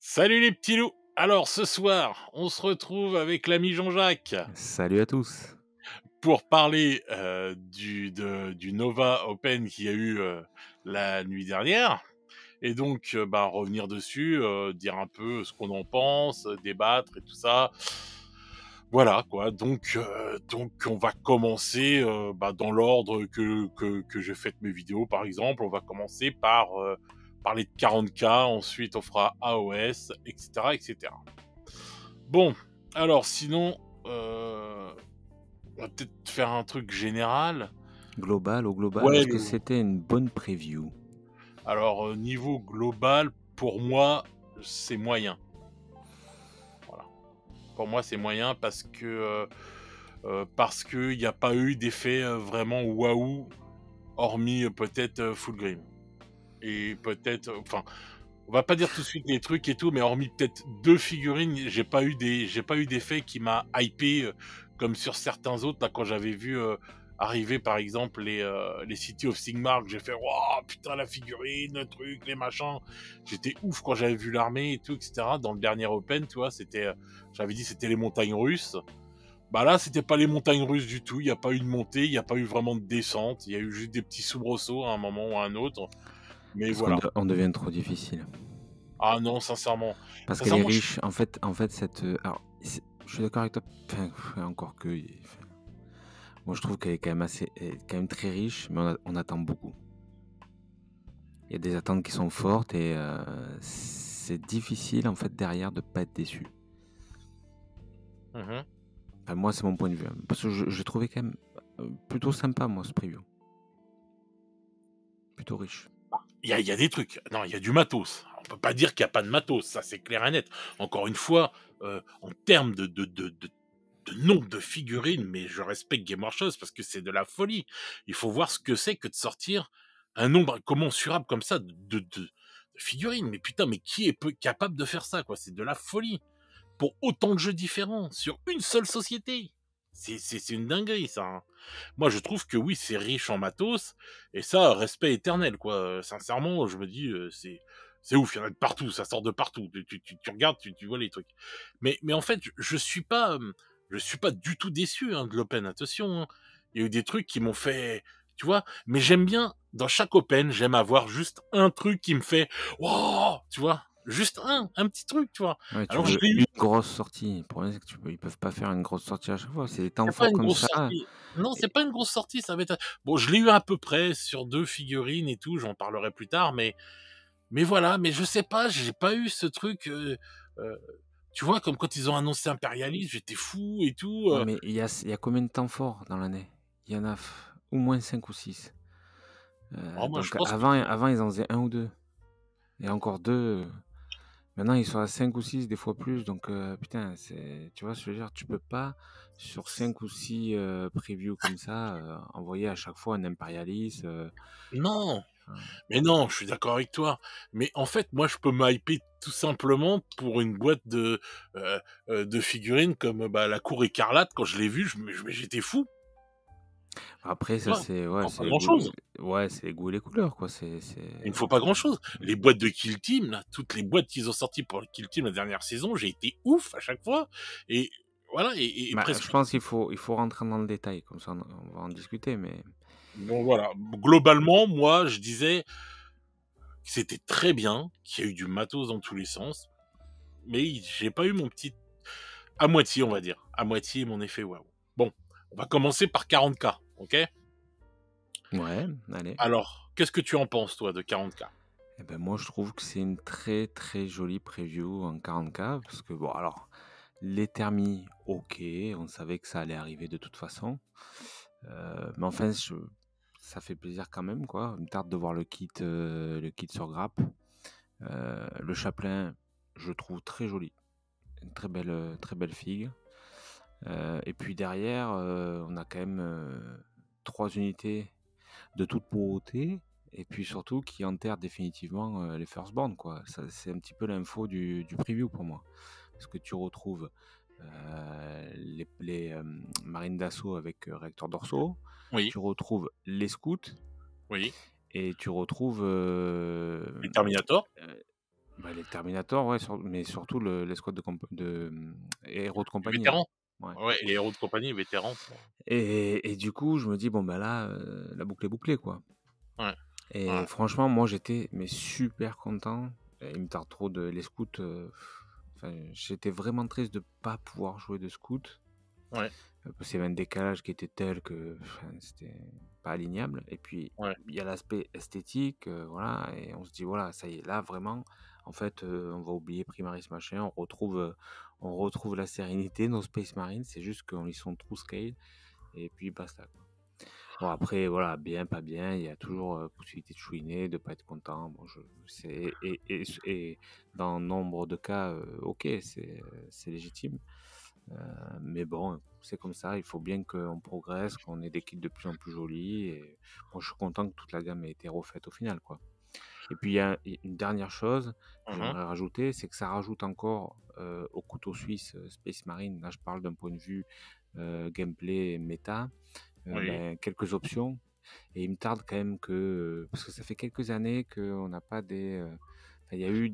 Salut les petits loups! Alors ce soir, on se retrouve avec l'ami Jean-Jacques Salut à tous. pour parler, du Nova Open qu'il y a eu, la nuit dernière et donc revenir dessus, dire un peu ce qu'on en pense, débattre et tout ça. Voilà quoi, donc on va commencer, dans l'ordre que j'ai fait mes vidéos par exemple. On va commencer par, parler de 40K, ensuite on fera AOS et cetera et cetera. Bon, alors sinon, on va peut-être faire un truc général. Au global, Ouais, est-ce que c'était une bonne preview? alors, niveau global, pour moi, c'est moyen. Voilà. Pour moi, c'est moyen parce qu'il y a pas eu d'effet, vraiment waouh, hormis, peut-être, Fulgrim et peut-être, enfin, on va pas dire tout de suite les trucs et tout, mais hormis peut-être 2 figurines, j'ai pas eu d'effet qui m'a hypé, comme sur certains autres, là, quand j'avais vu, arriver, par exemple, les City of Sigmar, que j'ai fait: «Waouh, putain, la figurine, le truc, les machins». J'étais ouf quand j'avais vu l'armée et tout et cetera. Dans le dernier Open, tu vois, c'était, j'avais dit: «C'était les montagnes russes». Bah, là, c'était pas les montagnes russes du tout. Il y a pas eu de montée, il y a pas eu vraiment de descente. Il y a eu juste des petits soubresauts à un moment ou à un autre, mais Parce qu'on voilà. on devient trop difficile. Ah non, sincèrement. Parce qu'elle est Sincèrement, je riche, en fait alors je suis d'accord avec toi, enfin, encore que enfin, moi je trouve qu'elle est quand même elle est quand même très riche, mais on attend beaucoup. Il y a des attentes qui sont fortes et c'est difficile en fait derrière de pas être déçu. mmh Enfin, moi c'est mon point de vue, hein, parce que j'ai trouvé quand même, plutôt sympa moi ce preview. Plutôt riche. il y a des trucs. Non, il y a du matos. On peut pas dire qu'il y a pas de matos, ça c'est clair et net. Encore une fois, en termes de nombre de figurines, mais je respecte Game Workshop parce que c'est de la folie. Il faut voir ce que c'est que de sortir un nombre incommensurable comme ça de figurines. Mais putain, mais qui est peu capable de faire ça, quoi? C'est de la folie. Pour autant de jeux différents, sur une seule société. C'est une dinguerie ça, hein. Moi je trouve que oui, c'est riche en matos et ça, respect éternel quoi, sincèrement je me dis, c'est ouf, il y en a de partout, ça sort de partout. Tu regardes, tu vois les trucs. Mais en fait, je suis pas du tout déçu, hein, de l'open, attention, hein. Il y a eu des trucs qui m'ont fait, tu vois? Mais j'aime bien, dans chaque open, j'aime avoir juste un truc qui me fait: «Waouh!» tu vois? Juste un petit truc, tu vois? Ouais, tu Alors je veux l'ai eu. une grosse sortie. Le problème, c'est que ils peuvent pas faire une grosse sortie à chaque fois. C'est des temps C'est pas forts une comme grosse ça. sortie. Non, Et c'est pas une grosse sortie, ça va être bon, je l'ai eu à peu près sur 2 figurines et tout, j'en parlerai plus tard, mais voilà, mais je sais pas, j'ai pas eu ce truc, heu, tu vois, comme quand ils ont annoncé Imperialist, j'étais fou et tout, ouais, mais il y a combien de temps forts dans l'année? Il y en a au moins 5 ou 6. oh moi je Donc pense que avant, ils en faisaient un ou 2. Et encore 2. Maintenant, ils sont à 5 ou 6, des fois plus. Donc, putain, tu vois ce que je veux dire? Tu peux pas, sur 5 ou 6 previews comme ça, envoyer à chaque fois un impérialiste. non, Enfin, mais non, je suis d'accord avec toi, mais en fait, moi je peux me hyper tout simplement pour une boîte de figurines comme, la Cour Écarlate, quand je l'ai vue, j'étais fou, après, tu ça, vois? c'est Il ouais, faut pas c'est les grand goûts, chose. ouais, c'est les goûts et les couleurs, quoi. Il ne faut pas grand-chose. Les boîtes de Kill Team, là, toutes les boîtes qu'ils ont sorties pour le Kill Team la dernière saison, j'ai été ouf à chaque fois. Et voilà, et Bah, presque. je pense qu'il faut rentrer dans le détail, comme ça, on va en discuter, mais Bon voilà, globalement, moi, je disais que c'était très bien, qu'il y a eu du matos dans tous les sens, mais j'ai pas eu mon petit à moitié, on va dire, à moitié mon effet waouh. Bon, on va commencer par 40K, ok? ouais, allez. Alors, qu'est-ce que tu en penses, toi, de 40K? Et ben, moi, je trouve que c'est une très, très jolie preview en 40K parce que bon, alors, les thermis, OK, on savait que ça allait arriver de toute façon, mais enfin, ça fait plaisir quand même, quoi. Il me tarde de voir le kit sur grappe. Le chaplain, je trouve très joli, une très belle figue, et puis derrière, on a quand même, 3 unités de toute beauté et puis surtout qui enterre définitivement, les firstborn, quoi. Ça, c'est un petit peu l'info du preview pour moi. Parce que tu retrouves, les marines d'assaut avec, réacteurs dorsaux, Oui, tu retrouves les scouts oui, et tu retrouves, les Terminator? Bah, les Terminator, ouais, mais surtout l'escouade héros de Les compagnie, là. vétérans. Ouais. Ouais, les héros de compagnie, vétérans. Et du coup, je me dis: «Bon, bah, là, la boucle est bouclée, quoi». Ouais, Et ouais, franchement, moi, j'étais mais super content. Et il me tarde trop de les scouts, enfin, j'étais vraiment triste de pas pouvoir jouer de scout, ouais, parce qu'il y avait un décalage qui était tel que, enfin, c'était pas alignable. Et puis, ouais, il y a l'aspect esthétique, voilà. Et on se dit: «Voilà, ça y est, là, vraiment, en fait, on va oublier Primaris machin, on retrouve la sérénité, nos Space Marines, c'est juste qu'ils sont true scale et puis basta, quoi». Bon après voilà, bien, pas bien, il y a toujours, possibilité de chouiner, de pas être content. Bon je c'est et dans nombre de cas, OK, c'est légitime. Heu, mais bon, c'est comme ça, il faut bien qu'on progresse, qu'on ait des kits de plus en plus jolis. Et moi je suis content que toute la gamme ait été refaite au final, quoi. Et puis il y a une dernière chose que mmh j'aimerais rajouter, c'est que ça rajoute encore, au couteau suisse, Space Marine, là je parle d'un point de vue, gameplay méta, oui, ben, quelques options. Et il me tarde quand même que, parce que ça fait quelques années qu'on n'a pas enfin, il y a eu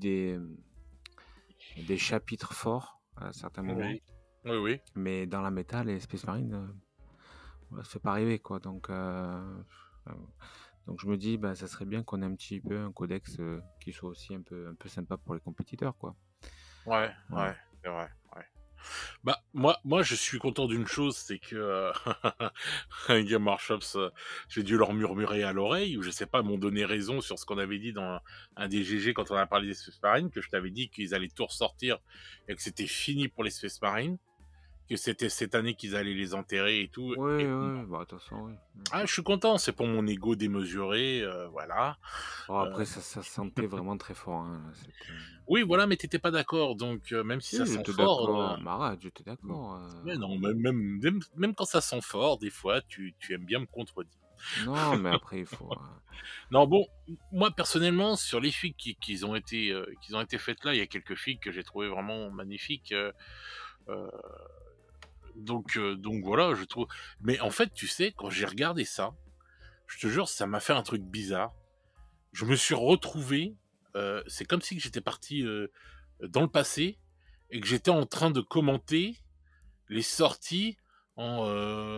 des chapitres forts à certains moments, oui, oui, oui. mais dans la méta, les Space Marines, ça se fait pas rêver, quoi. Euh, donc je me dis, bah, ça serait bien qu'on ait un petit peu un codex, qui soit aussi un peu sympa pour les compétiteurs, quoi. Ouais, Voilà. ouais, c'est vrai, ouais. Bah, moi, je suis content d'une chose, c'est que, Game Workshops, j'ai dû leur murmurer à l'oreille ou je sais pas, m'ont donné raison sur ce qu'on avait dit dans un des GG quand on a parlé des Space Marines, que je t'avais dit qu'ils allaient tout ressortir et que c'était fini pour les Space Marines, que c'était cette année qu'ils allaient les enterrer et tout Ouais, et bon, ouais, bah, de toute façon, oui. je suis content, c'est pour mon ego démesuré, voilà. Bon, Heu, après, ça sentait vraiment très fort, hein, là, c'était... oui, voilà, mais t'étais pas d'accord donc même si ça Si, sent j'étais fort, d'accord. Mais arrête, j'étais mmh, d'accord. mais non, même quand ça sent fort, des fois, tu aimes bien me contredire. Non, mais après, il faut. Non, bon, moi personnellement, sur les figues qui ont été faites là, il y a quelques figues que j'ai trouvées vraiment magnifiques. Euh, donc voilà, je trouve. Mais en fait, tu sais, quand j'ai regardé ça, je te jure, ça m'a fait un truc bizarre. Je me suis retrouvé. C'est comme si j'étais parti dans le passé et que j'étais en train de commenter les sorties en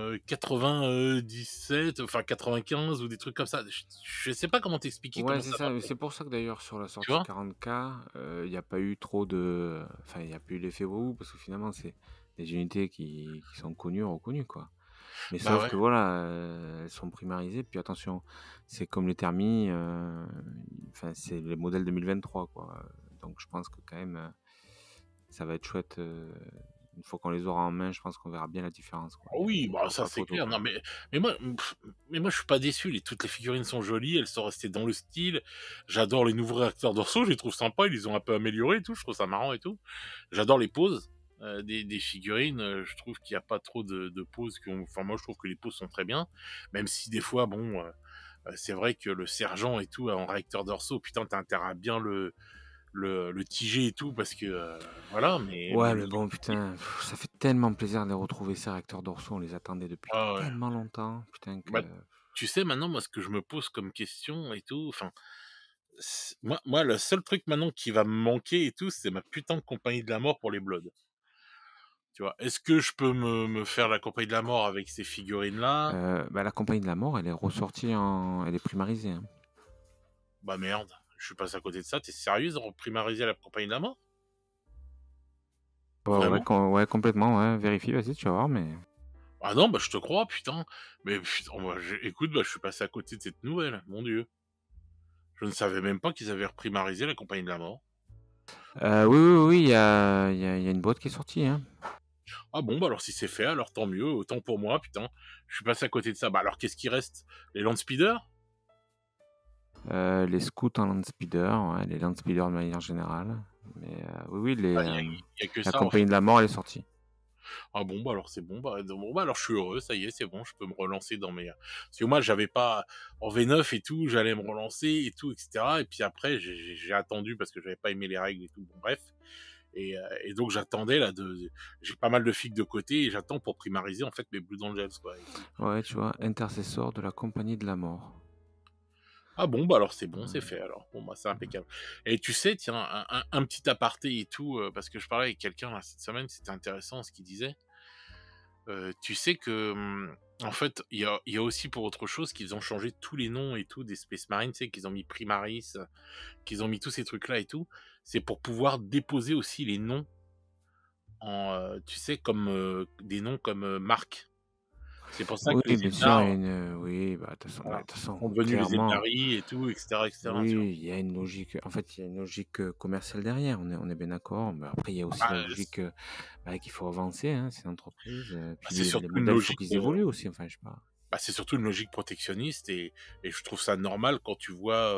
97, enfin 95 ou des trucs comme ça. Je sais pas comment t'expliquer Ouais, comment c'est ça m'a ça. fait. C'est pour ça que d'ailleurs, sur la Tu sortie vois? 40K, il n'y a pas eu trop de. Enfin, il n'y a pas eu l'effet waouh, parce que finalement, c'est des unités qui sont connues, reconnues, quoi. Mais Bah sauf ouais. que voilà, elles sont primarisées. Puis attention, c'est comme les thermis, enfin, c'est les modèles 2023, quoi. Donc je pense que quand même, ça va être chouette. Une fois qu'on les aura en main, je pense qu'on verra bien la différence, quoi. Ah Il oui, n'y bah aura ça pas c'est photo, clair. Non quoi. mais moi, mais moi je suis pas déçu. Toutes les figurines sont jolies, elles sont restées dans le style. J'adore les nouveaux réacteurs dorsaux, je les trouve sympas, ils les ont un peu améliorés et tout. Je trouve ça marrant et tout. J'adore les poses des figurines. Je trouve qu'il n'y a pas trop de poses qui ont. Enfin moi je trouve que les poses sont très bien, même si des fois bon, c'est vrai que le sergent et tout en réacteur dorsaux, putain t'as intérêt à bien le tiger et tout parce que voilà. Mais Ouais, le mais truc bon, c'est que putain, ça fait tellement plaisir de les retrouver, ces réacteurs dorsaux. On les attendait depuis ah ouais. tellement longtemps, putain, que... Bah, tu sais, maintenant, moi, ce que je me pose comme question et tout, enfin, moi, le seul truc maintenant qui va me manquer et tout, c'est ma putain de compagnie de la mort pour les Bloods. Tu vois, est-ce que je peux me faire la compagnie de la mort avec ces figurines-là? Bah, la compagnie de la mort, elle est ressortie en... Elle est primarisée, hein. Bah merde, je suis passé à côté de ça. T'es sérieuse de reprimariser la compagnie de la mort? Ouais, ouais, Vraiment? ouais, complètement, ouais. Vérifie, vas-y, tu vas voir, mais... Ah non, bah je te crois, putain. Mais putain, moi, écoute, bah je suis passé à côté de cette nouvelle, mon Dieu. Je ne savais même pas qu'ils avaient reprimarisé la compagnie de la mort. Oui, oui, oui, il y a une boîte qui est sortie, hein. Ah bon, bah alors si c'est fait, alors tant mieux, autant pour moi, putain. Je suis passé à côté de ça. Bah alors qu'est-ce qui reste? Les Landspeeder? Les scouts en landspeeder, ouais, les landspeeders de manière générale. Mais oui, oui, Ah, y a que la ça en compagnie fait. de la mort, elle est sortie. Ah bon, bah alors c'est bon, bon, bah alors je suis heureux, ça y est, c'est bon, je peux me relancer dans mes. Parce que moi, j'avais pas en V9 et tout, j'allais me relancer et tout, etc. Et puis après, j'ai attendu parce que j'avais pas aimé les règles et tout. Bon, bref. Et donc j'attendais là, j'ai pas mal de figues de côté et j'attends pour primariser en fait mes Blue Angels quoi et tout. Ouais, tu vois, intercesseur de la compagnie de la mort. Ah bon, bah, alors c'est bon, c'est Mmh, fait alors. Bon, bah, c'est mmh. impeccable. Et tu sais, tiens, un petit aparté et tout, parce que je parlais avec quelqu'un là cette semaine, c'était intéressant ce qu'il disait. Tu sais que, en fait, il y a aussi pour autre chose qu'ils ont changé tous les noms et tout des Space Marines, tu sais, qu'ils ont mis Primaris, qu'ils ont mis tous ces trucs-là et tout. C'est pour pouvoir déposer aussi les noms tu sais, comme, des noms comme, marque. C'est pour ça que Oui, les bien sûr, il y Eldar, a une, oui, bah, de voilà, toute façon, sont devenus les clairement, Eldari et cetera, tu vois? oui, il y a une logique, en fait, il y a une logique, commerciale derrière, on est bien d'accord. Mais après, il y a Ah aussi la bah, logique, bah, qu'il faut avancer, hein, c'est une entreprise, puis c'est les surtout une modèles, il faut logique, qu'ils évoluent aussi, enfin, je sais pas. c'est surtout une logique protectionniste et je trouve ça normal quand tu vois,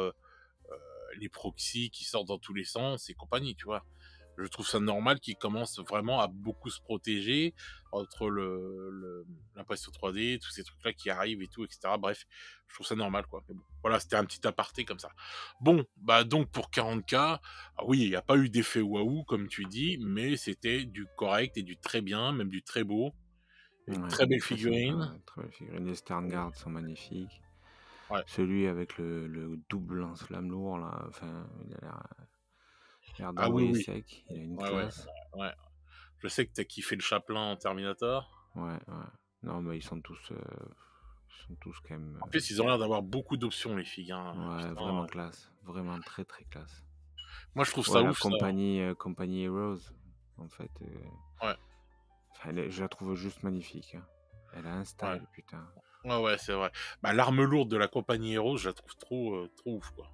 les proxys qui sortent dans tous les sens et compagnie, tu vois? Je trouve ça normal qu'ils commencent vraiment à beaucoup se protéger entre l'impression 3D, tous ces trucs-là qui arrivent et tout, et cetera. Bref, je trouve ça normal, quoi. Mais bon, voilà, c'était un petit aparté comme ça. Bon, bah donc pour 40K, oui, il y a pas eu d'effet waouh, comme tu dis, mais c'était du correct et du très bien, même du très beau, et une Ouais, très belle très sympa, figurine. ouais, très belle figurine. Les Sternguard sont magnifiques. Ouais. Celui avec le double lance-flamme lourd, là, enfin, il a l'air Ah oui, d'envoyer oui. sec, il a une Ouais, ouais, classe. ouais. Je sais que tu as kiffé le Chaplin en Terminator. Ouais, ouais. Non, mais ils sont tous quand même, En plus, ils ont l'air d'avoir beaucoup d'options, les filles, hein. ouais, Putain, vraiment classe, vraiment très, très classe. moi je trouve Ouais, ça la ouf ça. compagnie Heroes, en fait, Ouais, enfin, je la trouve juste magnifique, hein. Elle a un ouais. style, putain. Ouais, ouais, c'est vrai. Bah, l'arme lourde de la compagnie Heroes, je la trouve trop ouf, quoi.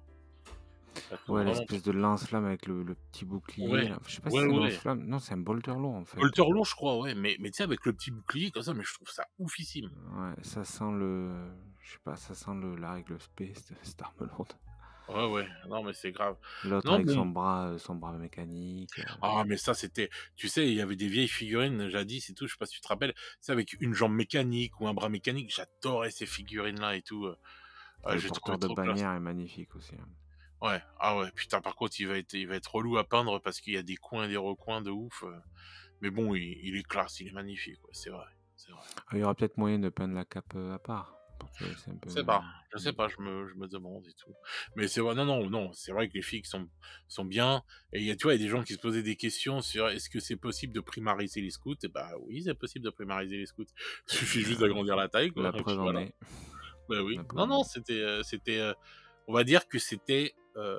Je la trouve Ouais, vraiment l'espèce de lance-flamme avec le petit ouais, bouclier, là. Je sais pas si ouais, c'est un ouais. lance-flamme. Non, c'est un bolter lourd, en fait. Bolter lourd, je crois, ouais, mais tu sais, avec le petit bouclier comme ça, mais je trouve ça oufissime. Ouais, ça sent je sais pas, ça sent la règle spé, cette arme lourde. Ouais, ouais, non, mais c'est grave. L'autre Non, avec bon, son bras mécanique. mais ça, c'était tu sais, il y avait des vieilles figurines jadis et tout, je sais pas si tu te rappelles, c'est avec une jambe mécanique ou un bras mécanique, j'adorais ces figurines-là et tout, ouais, Le j'ai trouvé porteur de trop classe. bannière est magnifique aussi, hein. Ouais, ah ouais, putain, par contre, il va être relou à peindre parce qu'il y a des coins et des recoins de ouf, mais bon, il est classe, il est magnifique, ouais, c'est vrai, c'est vrai. Ah, il y aura peut-être moyen de peindre la cape, à part, pour te laisser un peu, Je sais pas, je sais mmh. pas, je me demande et tout. Mais c'est vrai, non, non, non, c'est vrai que les figues sont bien et tu vois, il y a des gens qui se posaient des questions sur est-ce que c'est possible de primariser les scouts? Et bah oui, c'est possible de primariser les scouts. Il suffit juste Heu, d'agrandir la taille, quoi, la et puis preuve en voilà. est, Bah la oui. preuve Non, en non, est. c'était, on va dire que c'était,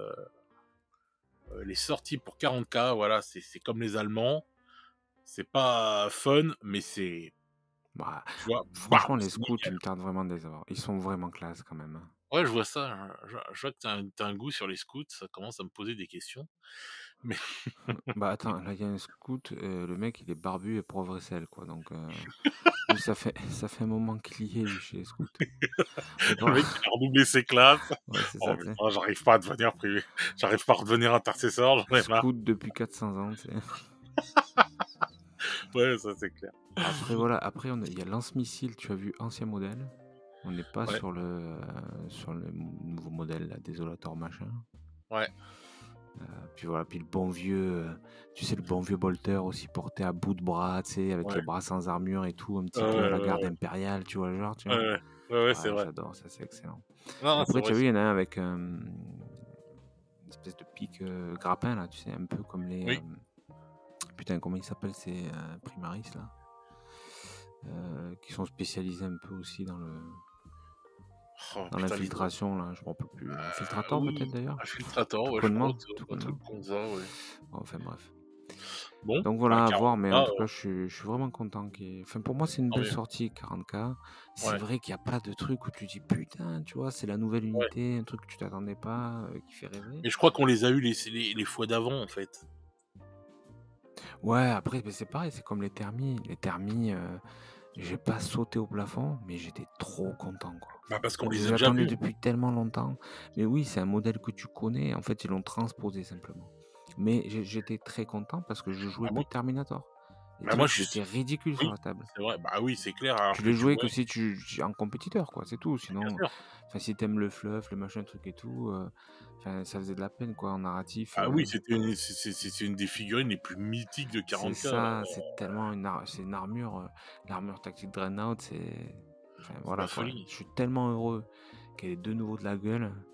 les sorties pour 40K, voilà, c'est comme les Allemands, c'est pas fun, mais c'est, Bah, tu vois, franchement, bam, les c'est scouts, il nickel. me tarde vraiment de les avoir. Ils sont vraiment classe quand même, hein. Ouais, je vois ça, je vois que tu as un goût sur les scouts, ça commence à me poser des questions, mais Bah, attends, là, il y a un scout, le mec, il est barbu et pauvre et sel, quoi, donc lui, ça fait un moment qu'il y est, lui, chez les scouts. Mais le bon, mec il a redoublé ses classes. ouais, c'est Oh ça, tu sais. putain, j'arrive pas à devenir privé, j'arrive pas à redevenir intercesseur, j'en ai marre. Scout depuis 400 ans, tu sais. Ouais, ça c'est clair. Après, voilà, après, il y a lance-missile, tu as vu, ancien modèle. On n'est pas Ouais, sur le nouveau modèle, là, Desolator machin. ouais, Puis voilà, puis le bon vieux, tu sais, le bon vieux bolter aussi porté à bout de bras, tu sais, avec ouais. les bras sans armure et tout, un Ouais, petit peu à ouais, la ouais, garde ouais. impériale, tu vois le genre, tu Ouais, vois? ouais. Ouais, ouais, c'est Ouais, vrai. j'adore, ça, c'est excellent. Non, Et non, c'est après, tu vrai, as vu, c'est il y en a un avec, une espèce de pic, grappin là, tu sais, un peu comme les, oui. putain, comment ils s'appellent ces, Primaris là? Qui sont spécialisés un peu aussi dans Oh dans putain, les noms. l'infiltration là, je me rappelle plus. Infiltrator peut-être Oui, d'ailleurs? Infiltrator, Tout ouais, je crois, connement, tout un truc connement. comme ça, ouais. Bon, enfin bref. Bon, Donc bah voilà, à voir, mais en 40K, tout cas, je suis vraiment content enfin, pour moi, c'est une tant belle mieux. sortie, 40K. C'est Ouais, vrai qu'il n'y a pas de truc où tu dis putain, tu vois, c'est la nouvelle ouais. unité, un truc que tu t'attendais pas, qui fait rêver. Mais je crois qu'on les a eu les fois d'avant, en fait. Ouais, après, ben, c'est pareil, c'est comme les thermis. Les thermis, j'ai pas sauté au plafond, mais j'étais trop content, quoi. Bah, parce qu'on Je les a les déjà attendais vus. depuis tellement longtemps. Mais oui, c'est un modèle que tu connais. En fait, ils l'ont transposé simplement. Mais j'étais très content parce que je jouais Bah, plus moi de Terminator. Les moi, trucs, je ils suis étaient ridicules sur oui, la table. c'est vrai. Bah, oui, c'est clair, alors Tu que les tu jouais que vois si en compétiteur, quoi, c'est tout. bien Sinon, sûr. enfin, si t'aimes le fluff, le machin, truc et tout, enfin, ça faisait de la peine, quoi, en narratif. Ah oui, c'était une c'est une des figurines les plus mythiques de C'est 40K, ça, c'est tellement c'est une armure, l'armure tactique Dreadnought, enfin c'est la voilà, quoi. folie. Je suis tellement heureux qu'elle ait de nouveau de la gueule.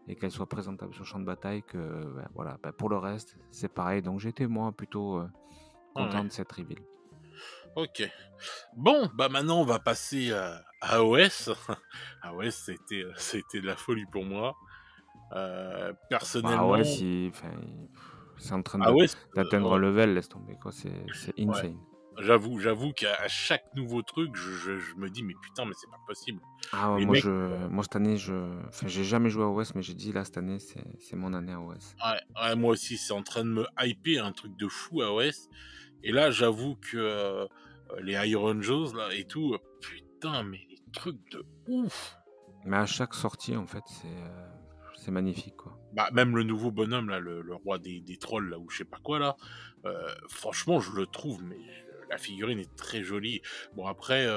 et qu'elle soit présentable sur le champ de bataille que voilà. Pour le reste, c'est pareil. Donc j'étais moi plutôt Ah ouais, content de cette reveal. OK. Bon, bah, maintenant on va passer à AOS. AOS c'était de la folie pour moi. Bah ouais, Personnellement, c'est en train AOS, d'atteindre un ouais, level, laisse tomber quoi, c'est ouais. insane. J'avoue qu'à chaque nouveau truc, je me dis: «Mais putain, mais c'est pas possible». Ah ouais, Les mecs moi cette année, j'ai jamais joué à OS, mais j'ai dit là cette année, c'est mon année à OS. ouais, ouais, moi aussi, c'est en train de me hyper un truc de fou AOS. Et là, j'avoue que les Iron Jaws là et tout, putain, mais les trucs de ouf! Mais à chaque sortie, en fait, c'est magnifique quoi. Bah, même le nouveau bonhomme là, le roi des trolls là ou je sais pas quoi là, franchement je le trouve mais la figurine est très jolie. Bon après,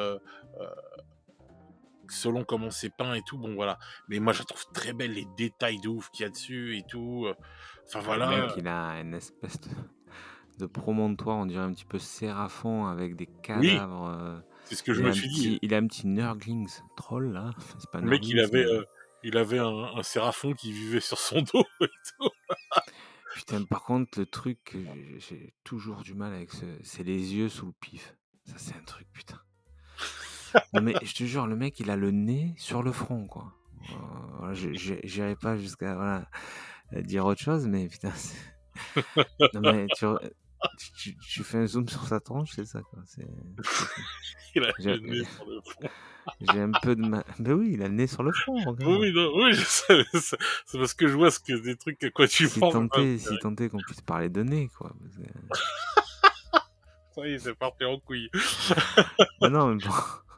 selon comment c'est peint et tout, bon voilà. Mais moi je la trouve très belle, les détails de ouf qu'il y a dessus et tout, enfin Ah, le mec, voilà. il a une espèce de promontoire, on dirait un petit peu Séraphon avec des Oui, cadavres. c'est ce que je me suis dit. Il a un petit Nurglings troll là. Enfin, c'est pas Le mec Nurglings, mais il avait un séraphon qui vivait sur son dos et tout. putain, par contre, le truc que j'ai toujours du mal avec, c'est les yeux sous le pif. Ça, c'est un truc, putain. Non mais je te jure, le mec, il a le nez sur le front, quoi. Voilà, j'irai pas jusqu'à voilà, dire autre chose, mais putain, non mais tu fais un zoom sur sa tronche, c'est ça, quoi. C'est fou. Il a J'ai le nez sur le front. j'ai un peu de mal. Ben oui, il a le nez sur le front, Oui, regarde. oui, non, oui, je sais, c'est parce que je vois ce que des trucs à quoi tu penses. Si tant est qu'on puisse parler de nez, quoi. Ça y est, c'est parti en couille. Ben non, mais bon.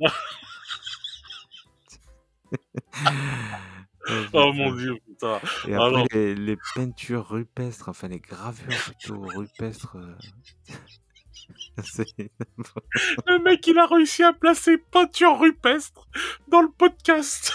Oh Oh mon putain. dieu, putain. Et Ah après non. les peintures rupestres, enfin les gravures plutôt rupestres, c'est Le mec, il a réussi à placer peinture rupestre dans le podcast.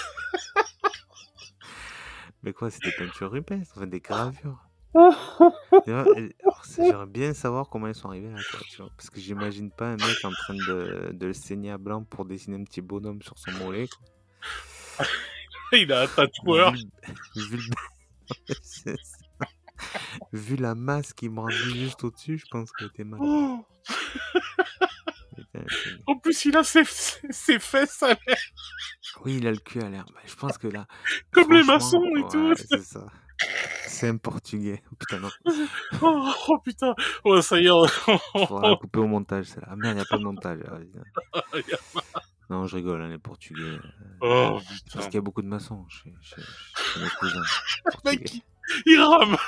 mais quoi, c'est des peintures rupestres, enfin des gravures. Oh, D'ailleurs, alors j'aimerais bien savoir comment ils sont arrivés là, quoi, tu vois? Parce que j'imagine pas un mec en train de le saigner à blanc pour dessiner un petit bonhomme sur son mollet, quoi. il a un tatoueur. Vu le vu le c'est vu la masse qui brandit juste au-dessus, je pense que tu mal, quoi. Oh. Putain, En plus, il a ses fesses à l'air, oui, il a le cul à l'air. Bah, je pense que là, comme les franchement, maçons et tout. ouais, c'est ça. C'est un Portugais. Oh putain, non. Oh, oh, putain. Oh, ça y est. Faudra la couper au montage, celle-là. Ah merde, y a pas de montage. Ah, putain. Non, je rigole, hein, les Portugais. Oh, C'est parce putain. qu'il y a beaucoup de maçons chez mes cousins Le mec, portugais. il rame.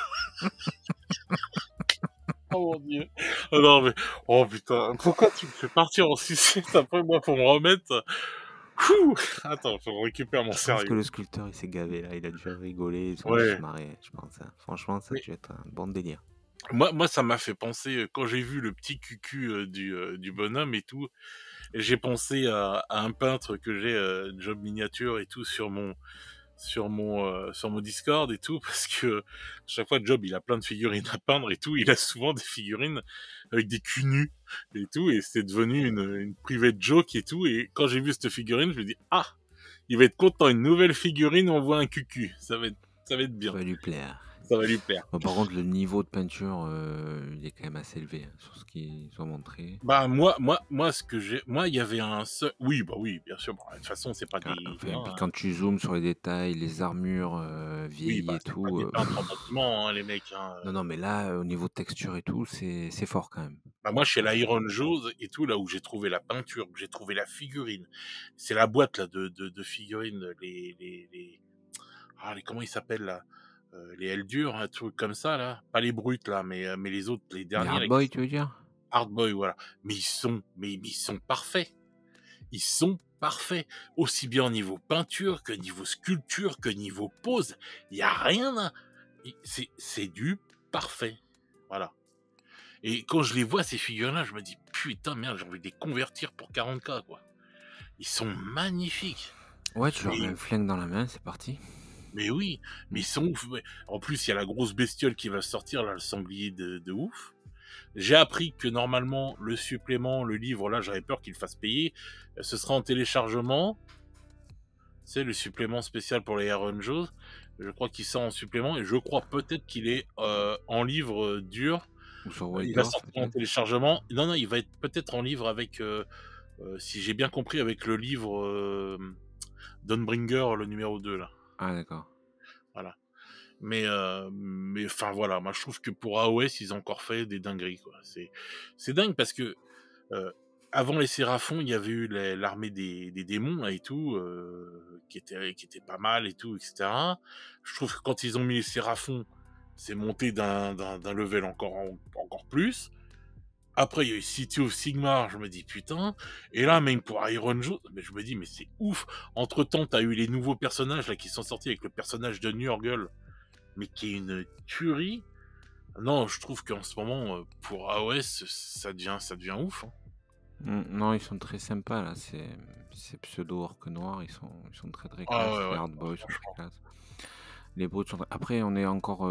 Oh mon dieu. Ah non, mais, oh putain. Pourquoi tu me fais partir en sucette après moi pour me remettre? Fouh. Attends, faut que je récupère mon Je pense que sérieux. le sculpteur, il s'est gavé, là. Il a dû rigoler, ils ont dû se Ouais. marrer, je pense, hein. Franchement, ça a Mais dû être un bon délire. moi, ça m'a fait penser, quand j'ai vu le petit cucu du bonhomme et tout, j'ai pensé à un peintre que j'ai, Job Miniature et tout, sur mon Discord et tout, parce que chaque fois, Job, il a plein de figurines à peindre et tout. Il a souvent des figurines avec des culs nus et tout, et c'est devenu une private joke et tout. Et quand j'ai vu cette figurine, je me dis, ah, il va être content, une nouvelle figurine, on voit un cucu. Ça va être Ça bien. va lui plaire. Ça va lui plaire. Bon, par contre, le niveau de peinture, il est quand même assez élevé, hein, sur ce qu'ils ont montré. Bah, ce que j'ai, moi, il y avait un seul, oui, bah oui, bien sûr. Bon, de toute façon, c'est pas des, Enfin, puis hein, quand tu zoomes sur les détails, les armures oui, vieillies bah, et c'est pas tout. des peintres en bâtiment, hein, les mecs, hein. Non, non, mais là, au niveau de texture et tout, c'est fort quand même. Bah, moi, chez Euh, l'Iron Jaws et tout, là où j'ai trouvé la peinture, où j'ai trouvé la figurine, c'est la boîte là de figurines, comment ils s'appellent là, les Eldur, un truc comme ça là, pas les brutes là, mais les autres, les les derniers là, Hardboy, tu veux dire? Hardboy, voilà. Mais ils sont parfaits. Ils sont parfaits, aussi bien au niveau peinture que niveau sculpture que niveau pose. Il y a rien à... c'est du parfait, voilà. Et quand je les vois, ces figurines-là, je me dis, putain, merde, j'ai envie de les convertir pour 40K, quoi. Ils sont magnifiques. Ouais, tu leur mets Mais, un flingue dans la main, c'est parti. mais oui, mais Mm. ils sont ouf. Ouais. En plus, il y a la grosse bestiole qui va sortir, là, le sanglier de ouf. J'ai appris que normalement, le supplément, le livre, là, j'avais peur qu'il fasse payer. Ce sera en téléchargement. C'est le supplément spécial pour les Iron Joe. Je crois qu'il sort en supplément et je crois peut-être qu'il est en livre dur. Ou sur Il va Wildorf, sortir en peut-être? téléchargement. Non, non, il va être peut-être en livre avec, si j'ai bien compris, avec le livre Dawnbringer, le numéro 2 là. Ah d'accord. Voilà. Mais enfin voilà, moi je trouve que pour AOS, ils ont encore fait des dingueries, quoi. C'est dingue parce que euh, avant les Séraphons, il y avait eu l'armée des démons là, et tout, qui était pas mal et tout, etc. Je trouve que quand ils ont mis les Séraphons, c'est monté d'un level encore plus. Après, il y a eu City of Sigmar, je me dis putain. Et là, même pour Iron Joe, mais je me dis, mais c'est ouf. Entre temps, t'as eu les nouveaux personnages là qui sont sortis avec le personnage de Nurgle, mais qui est une tuerie. Non, je trouve qu'en ce moment, pour AOS, ça devient ouf, hein. Non, ils sont très sympas là, ces pseudo-orques noirs, ils sont très très Ah classe. ouais, Les ouais. hardboys sont très Franchement. classe. Les brutes sont Après, on est encore.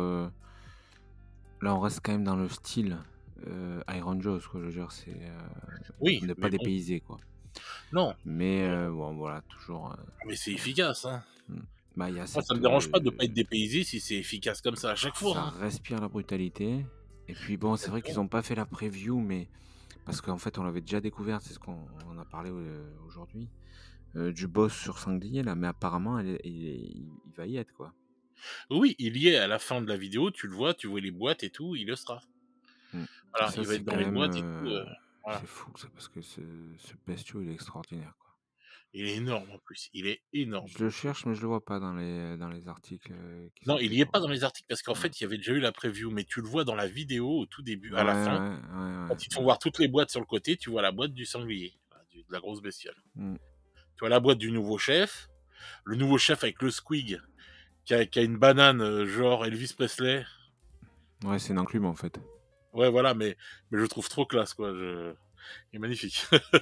Là, on reste quand même dans le style Iron Jaws, quoi. Je veux dire, Oui, on n'est pas mais bon, dépaysé, quoi. non. Mais Mais, bon, voilà, toujours. mais c'est efficace, hein. Hmm. Bah, il y a Moi, ça cette. me dérange pas de pas être dépaysé si c'est efficace comme ça à chaque fois, Ça hein. respire la brutalité. Et puis, bon, c'est vrai qu'ils Exactement. n'ont pas fait la preview, mais. Parce qu'en fait, on l'avait déjà découvert, c'est ce qu'on a parlé aujourd'hui. Du boss sur Sanglier, là, mais apparemment, il va y être, quoi. Oui, il y est à la fin de la vidéo, tu vois les boîtes et tout, il le sera. Mm. Et Voilà, ça, il va c'est être dans quand les même. boîtes et tout. Voilà. C'est fou, ça, parce que ce bestiau, il est extraordinaire, quoi. Il est énorme en plus, il est énorme. Je le cherche, mais je le vois pas dans les articles qui Non, sont il faits, y est quoi. pas dans les articles parce qu'en Ouais. fait, il y avait déjà eu la preview, mais tu le vois dans la vidéo au tout début, Ouais, à la fin. ouais, ouais, Quand ouais, ils te font ouais. voir toutes les boîtes sur le côté, tu vois la boîte du sanglier, voilà, de la grosse bestiole. Mm. Tu vois la boîte du nouveau chef, le nouveau chef avec le squig qui a une banane genre Elvis Presley. Ouais, c'est une enclume, en fait. Ouais, voilà, mais je le trouve trop classe, quoi. Il est magnifique.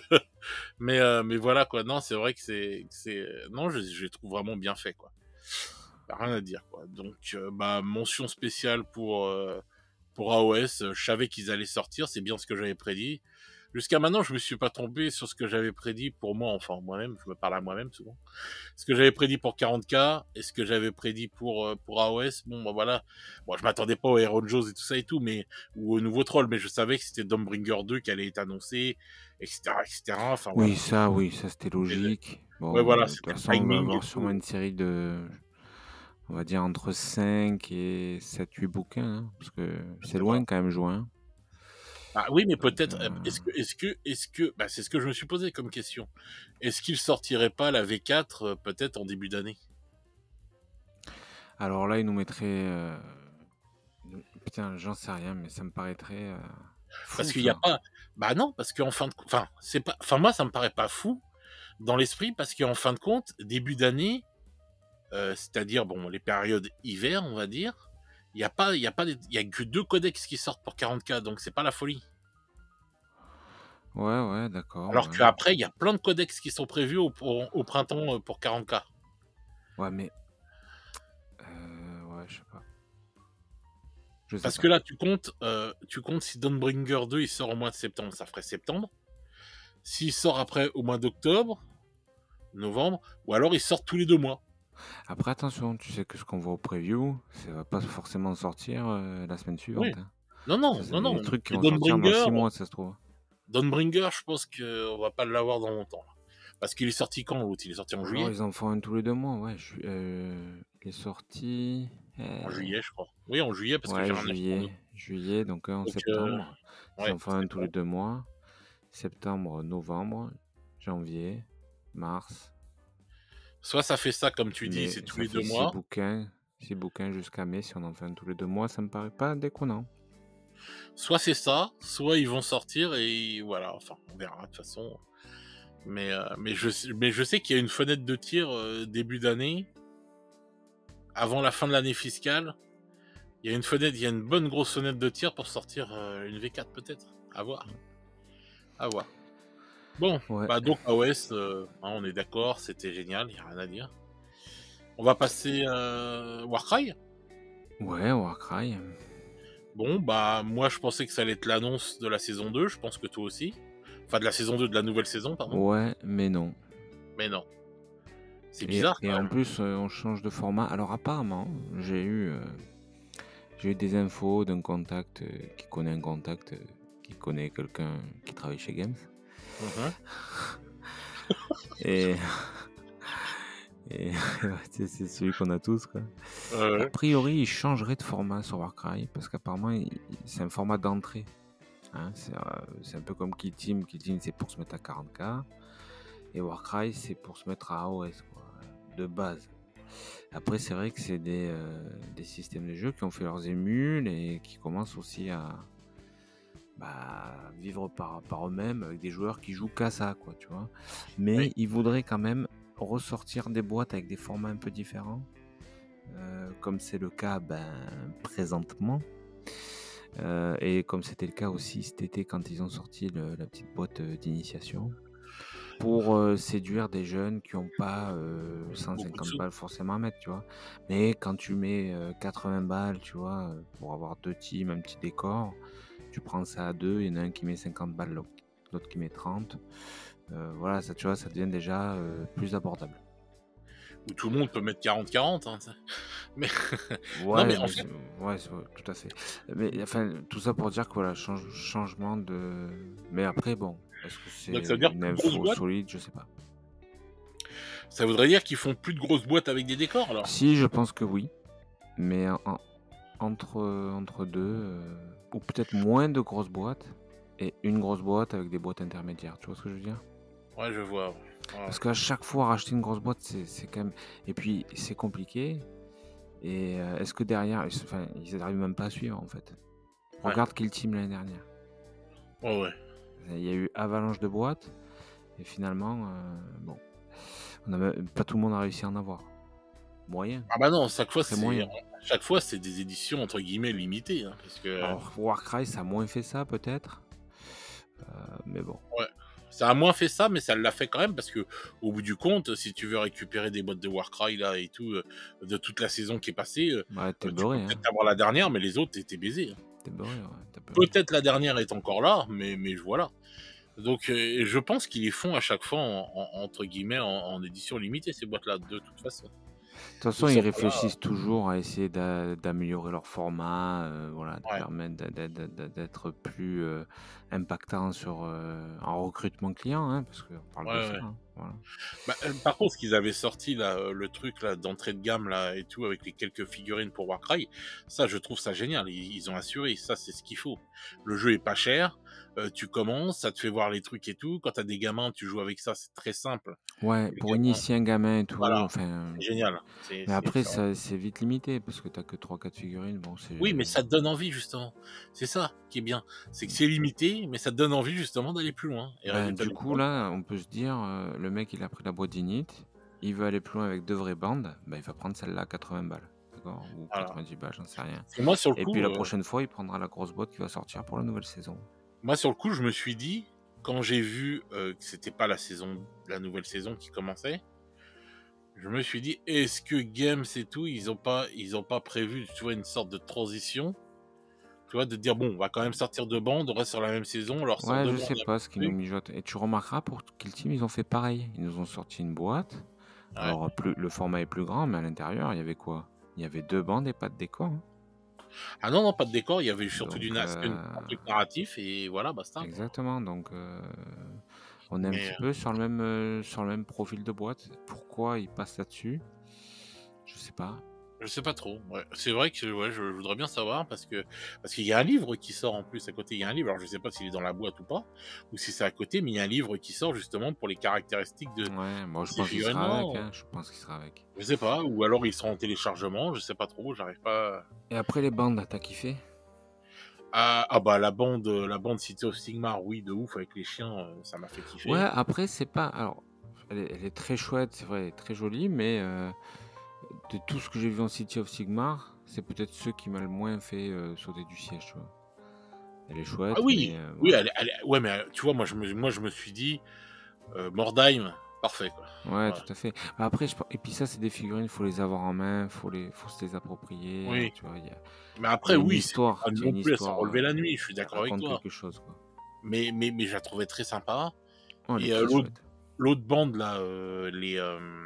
mais voilà, quoi. Non, c'est vrai que non, je les trouve vraiment bien fait, quoi. Y a rien à dire, quoi. Donc, bah, mention spéciale pour AOS. Je savais qu'ils allaient sortir, c'est bien ce que j'avais prédit. Jusqu'à maintenant, je me suis pas trompé sur ce que j'avais prédit pour moi, enfin moi-même, je me parle à moi-même souvent. Ce que j'avais prédit pour 40K et ce que j'avais prédit pour AOS, bon bah voilà. Bon, je m'attendais pas aux Hero Joes et tout ça et tout, mais ou au nouveau troll, mais je savais que c'était Dawnbringer 2 qui allait être annoncé, etc., etc. Enfin voilà. Oui, ça c'était Et logique. ouais, Bon, voilà, de toute c'était le façon, on va timing et avoir sûrement tout. une série de, on va dire, entre 5 et 7, 8 bouquins, hein, parce que Je c'est sais pas. loin quand même, juin. Ah oui, mais Donc, peut-être. Est-ce que, bah, c'est ce que je me suis posé comme question. Est-ce qu'il sortirait pas la V4 peut-être en début d'année? alors là, il nous mettrait. Putain, j'en sais rien, mais ça me paraîtrait Parce fou, qu'il n'y a ça. pas. Bah non, parce qu'en fin de compte, enfin, c'est pas. Enfin, moi, ça me paraît pas fou dans l'esprit, parce qu'en fin de compte, début d'année, c'est-à-dire bon, les périodes hiver, on va dire, il y a que 2 codex qui sortent pour 40K, donc c'est pas la folie. Ouais, d'accord, Alors ouais. qu'après, il y a plein de codex qui sont prévus au printemps pour 40K. Ouais, mais. Ouais, je sais pas. Je sais Parce que pas. là, tu comptes si Dawnbringer 2 il sort au mois de septembre, ça ferait septembre. S'il sort après au mois d'octobre, novembre, ou alors il sort tous les 2 mois. Après, attention, tu sais que ce qu'on voit au preview, ça va pas forcément sortir la semaine Oui. suivante, hein. Non, Ça, non, c'est non, des non. trucs qui Mais vont sortir dans Dawnbringer, 6 mois, ça se trouve. Dawnbringer, je pense qu'on va pas l'avoir dans longtemps, là. Parce qu'il est sorti quand l'autre? Il est sorti en Ou alors juillet? ils en font un tous les 2 mois, ouais. Il est sorti. En juillet, je crois. Oui, en juillet, parce que Ouais, j'ai rien acheté en août. juillet, donc un en Donc, septembre. Ils ouais, en font un tous les septembre. 2 mois. Septembre, novembre, janvier, mars. Soit ça fait ça, comme tu dis, Mai, c'est tous ça les fait deux 6 mois. bouquins. 6 bouquins jusqu'à mai. Si on en fait un tous les 2 mois, ça me paraît pas déconnant. Soit c'est ça, soit ils vont sortir et voilà. Enfin, on verra de toute façon. Mais je sais qu'il y a une fenêtre de tir début d'année, avant la fin de l'année fiscale. Il y a une bonne grosse fenêtre de tir pour sortir une V4 peut-être. À voir, à voir. Bon, Ouais, bah donc AOS, hein, on est d'accord, c'était génial, il n'y a rien à dire. On va passer Warcry. ouais, Warcry. Bon, bah moi je pensais que ça allait être l'annonce de la saison 2, je pense que toi aussi. Enfin de la saison 2, de la nouvelle saison, pardon. Ouais, mais non. Mais non. C'est Et, bizarre et quand en même. plus, on change de format. Alors apparemment, j'ai eu des infos d'un contact qui connaît un contact qui connaît quelqu'un qui travaille chez Games. Mmh. Et, et ouais, c'est celui qu'on a tous, quoi. A Ouais. priori, il changerait de format sur Warcry parce qu'apparemment, c'est un format d'entrée. Hein. C'est un peu comme Kill Team. Kill Team, c'est pour se mettre à 40K. Et Warcry, c'est pour se mettre à AOS, quoi, de base. Après, c'est vrai que c'est des systèmes de jeu qui ont fait leurs émules et qui commencent aussi à vivre par eux-mêmes avec des joueurs qui jouent qu'à ça, quoi, tu vois. Mais Oui. ils voudraient quand même ressortir des boîtes avec des formats un peu différents, comme c'est le cas présentement. Et comme c'était le cas aussi cet été quand ils ont sorti la petite boîte d'initiation pour séduire des jeunes qui n'ont pas Beaucoup de 150 sous. balles forcément à mettre, tu vois. Mais quand tu mets 80 balles, tu vois, pour avoir 2 teams, un petit décor, tu prends ça à deux, il y en a un qui met 50 balles, l'autre qui met 30. Voilà, ça, tu vois, ça devient déjà plus abordable. Où tout le monde peut mettre 40-40, hein, tu sais. Mais non, Ouais, mais en mais fait, ouais, tout à fait. Mais enfin, tout ça pour dire que voilà, changement de. Mais après, bon, est-ce que c'est donc ça veut dire une plus de grosses info boîtes? solide? Je sais pas. Ça voudrait dire qu'ils font plus de grosses boîtes avec des décors alors? Si, je pense que oui, mais entre deux, ou peut-être moins de grosses boîtes et une grosse boîte avec des boîtes intermédiaires. Tu vois ce que je veux dire? Ouais, je vois, ouais. Ouais. Parce qu'à chaque fois, racheter une grosse boîte, c'est quand même. Et puis, c'est compliqué. Et est-ce que derrière, enfin, ils n'arrivent même pas à suivre en fait. Ouais. Regarde Kill Team l'année dernière. Ouais, ouais. Il y a eu avalanche de boîtes et finalement, bon, pas tout le monde a réussi à en avoir. Moyen, Ah bah non, très moyen. chaque fois, c'est des éditions entre guillemets «limitées», hein, parce que Alors Warcry, ça a moins fait ça peut-être, mais bon. ouais, ça a moins fait ça, mais ça l'a fait quand même parce que au bout du compte, si tu veux récupérer des boîtes de Warcry là et tout, de toute la saison qui est passée, Ouais, t'es tu peux beurré, hein. peut-être avoir la dernière, mais les autres, tu baisé, hein. T'es beurré, ouais, t'as beurré. Peut-être la dernière est encore là, mais voilà. Donc je pense qu'ils les font à chaque fois entre guillemets en édition limitée ces boîtes-là, de toute façon. De toute De façon, ils sorte là, réfléchissent toujours à essayer d'améliorer leur format, voilà, de ouais, permettre d'être plus impactant en recrutement client, hein, parce qu'on parle de ouais, ça, ouais. hein, voilà. Bah, par contre, ce qu'ils avaient sorti là, le truc là d'entrée de gamme là et tout avec les quelques figurines pour Warcry, ça je trouve ça génial. Ils ont assuré, ça c'est ce qu'il faut. Le jeu est pas cher, tu commences, ça te fait voir les trucs et tout. Quand t'as des gamins, tu joues avec ça, c'est très simple. Ouais, Les pour gamins, initier un gamin et tout, voilà, enfin. c'est génial. Mais après, c'est vite limité parce que t'as que 3-4 figurines. Bon, Oui, mais ça te donne envie justement. C'est ça qui est bien. C'est que c'est limité, mais ça te donne envie justement d'aller plus loin. Et résultat Du des coup, courses, là, on peut se dire, le mec, il a pris la boîte d'init, il veut aller plus loin avec deux vraies bandes, il va prendre celle-là à 80 balles, d'accord? Ou voilà. 90 balles, j'en sais rien. Et moi sur le Et puis coup, la prochaine fois, il prendra la grosse boîte qui va sortir pour la nouvelle saison. je me suis dit, quand j'ai vu que c'était pas la nouvelle saison qui commençait, je me suis dit, est-ce que Games et tout, ils ont pas prévu, tu vois, une sorte de transition, tu vois, de dire bon, on va quand même sortir deux bandes, on reste sur la même saison, on leur sort Ouais, deux je bandes sais avec pas ce qu'ils le nous truc. mijotent. Et tu remarqueras, pour Kill Team, ils ont fait pareil. Ils nous ont sorti une boîte. Ouais. Alors, le format est plus grand, mais à l'intérieur, il y avait quoi? Il y avait deux bandes et pas de décor, hein. Ah non, non, pas de décor, il y avait surtout Donc, un truc narratif et voilà, basta, quoi. exactement. Donc, on est un Mais petit peu sur le même profil de boîte. Pourquoi ils passent là-dessus? Je sais pas. je sais pas trop. Ouais. C'est vrai que ouais, je voudrais bien savoir parce qu'il y a un livre qui sort en plus à côté. Il y a un livre. Alors je sais pas s'il est dans la boîte ou pas, ou si c'est à côté, mais il y a un livre qui sort justement pour les caractéristiques Ouais, moi de je ces pense qu'il figurines sera là. avec, hein. Je pense qu'il sera avec. Je sais pas. Ou alors ils seront en téléchargement. Je sais pas trop. J'arrive pas. Et après les bandes, t'as kiffé? Ah bah la bande City of Sigmar, oui, de ouf avec les chiens, ça m'a fait Ouais, kiffer. après c'est pas. Alors, elle est très chouette, c'est vrai, elle est très jolie, mais de tout ce que j'ai vu en City of Sigmar, c'est peut-être ceux qui m'a le moins fait sauter du siège, tu vois. Elle est Ah chouette, oui, mais oui, voilà. ouais, mais tu vois, moi je me suis dit Mordheim, parfait quoi. Ouais, Voilà. tout à fait. Après, et puis ça, c'est des figurines, faut les avoir en main, faut se les approprier, Oui. tu vois. Mais Il y après, a une oui, c'était pas histoire, il y a non une plus à s'en histoire, relever la nuit, je suis elle d'accord avec raconte toi. quelque chose, quoi. Mais je la trouvais très sympa. Oh, elle est Et très chouette. l'autre bande là,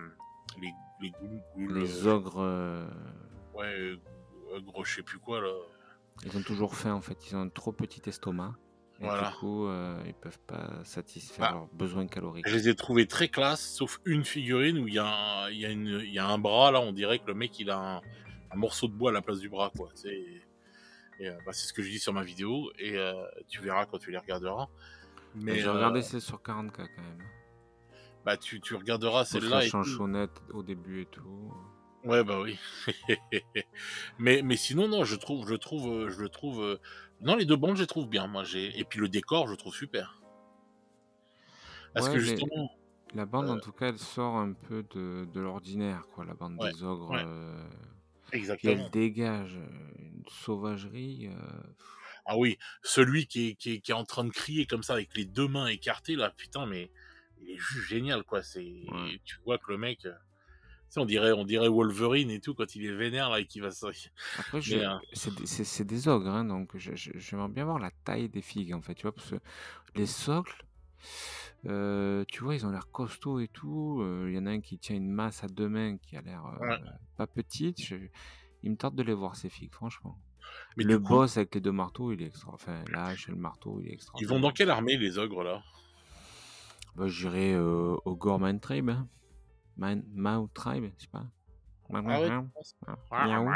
les ghouls, Les ogres, ouais, gros je sais plus quoi là. ils ont toujours faim en fait, ils ont un trop petit estomac et du Voilà. coup, ils peuvent pas satisfaire Bah, leurs besoins je caloriques. les ai trouvés très classe, sauf une figurine où il y a un bras là, on dirait que le mec il a un morceau de bois à la place du bras quoi. Bah, c'est ce que je dis sur ma vidéo et tu verras quand tu les regarderas. Mais J'ai regardé celle sur 40K quand même, hein. bah, tu regarderas Sauf la celle-là et tout. chanchonnette au début et tout. Ouais, bah, oui. Mais sinon non, je le trouve, non les 2 bandes je les trouve bien. Moi j'ai et puis le décor je le trouve super. Parce Ouais, que justement, la bande heu en tout cas, elle sort un peu de l'ordinaire quoi, la bande ouais, des ogres, ouais, puis elle exactement. dégage, une sauvagerie, Ah oui, celui qui est en train de crier comme ça avec les 2 mains écartées là, putain mais il est juste génial quoi. ouais. Tu vois que le mec, tu sais on dirait Wolverine et tout quand il est vénère là et qu'il va se Après mais c'est des ogres, hein, donc j'aimerais bien voir la taille des figues en fait, tu vois? Parce que les socles, tu vois, ils ont l'air costauds et tout, il y en a un qui tient une masse à 2 mains qui a l'air, ouais, pas petite, il me tente de les voir ces figues, franchement. mais Le du coup, boss avec les 2 marteaux, il est extra enfin la hache et le marteau, il est ils vont dans extraordinaire quelle aussi. armée les ogres là? Bah, j'irais, au Gore-Mine Tribe, hein. Mao Tribe, je sais pas. Ah ouais, tu penses? Miaou.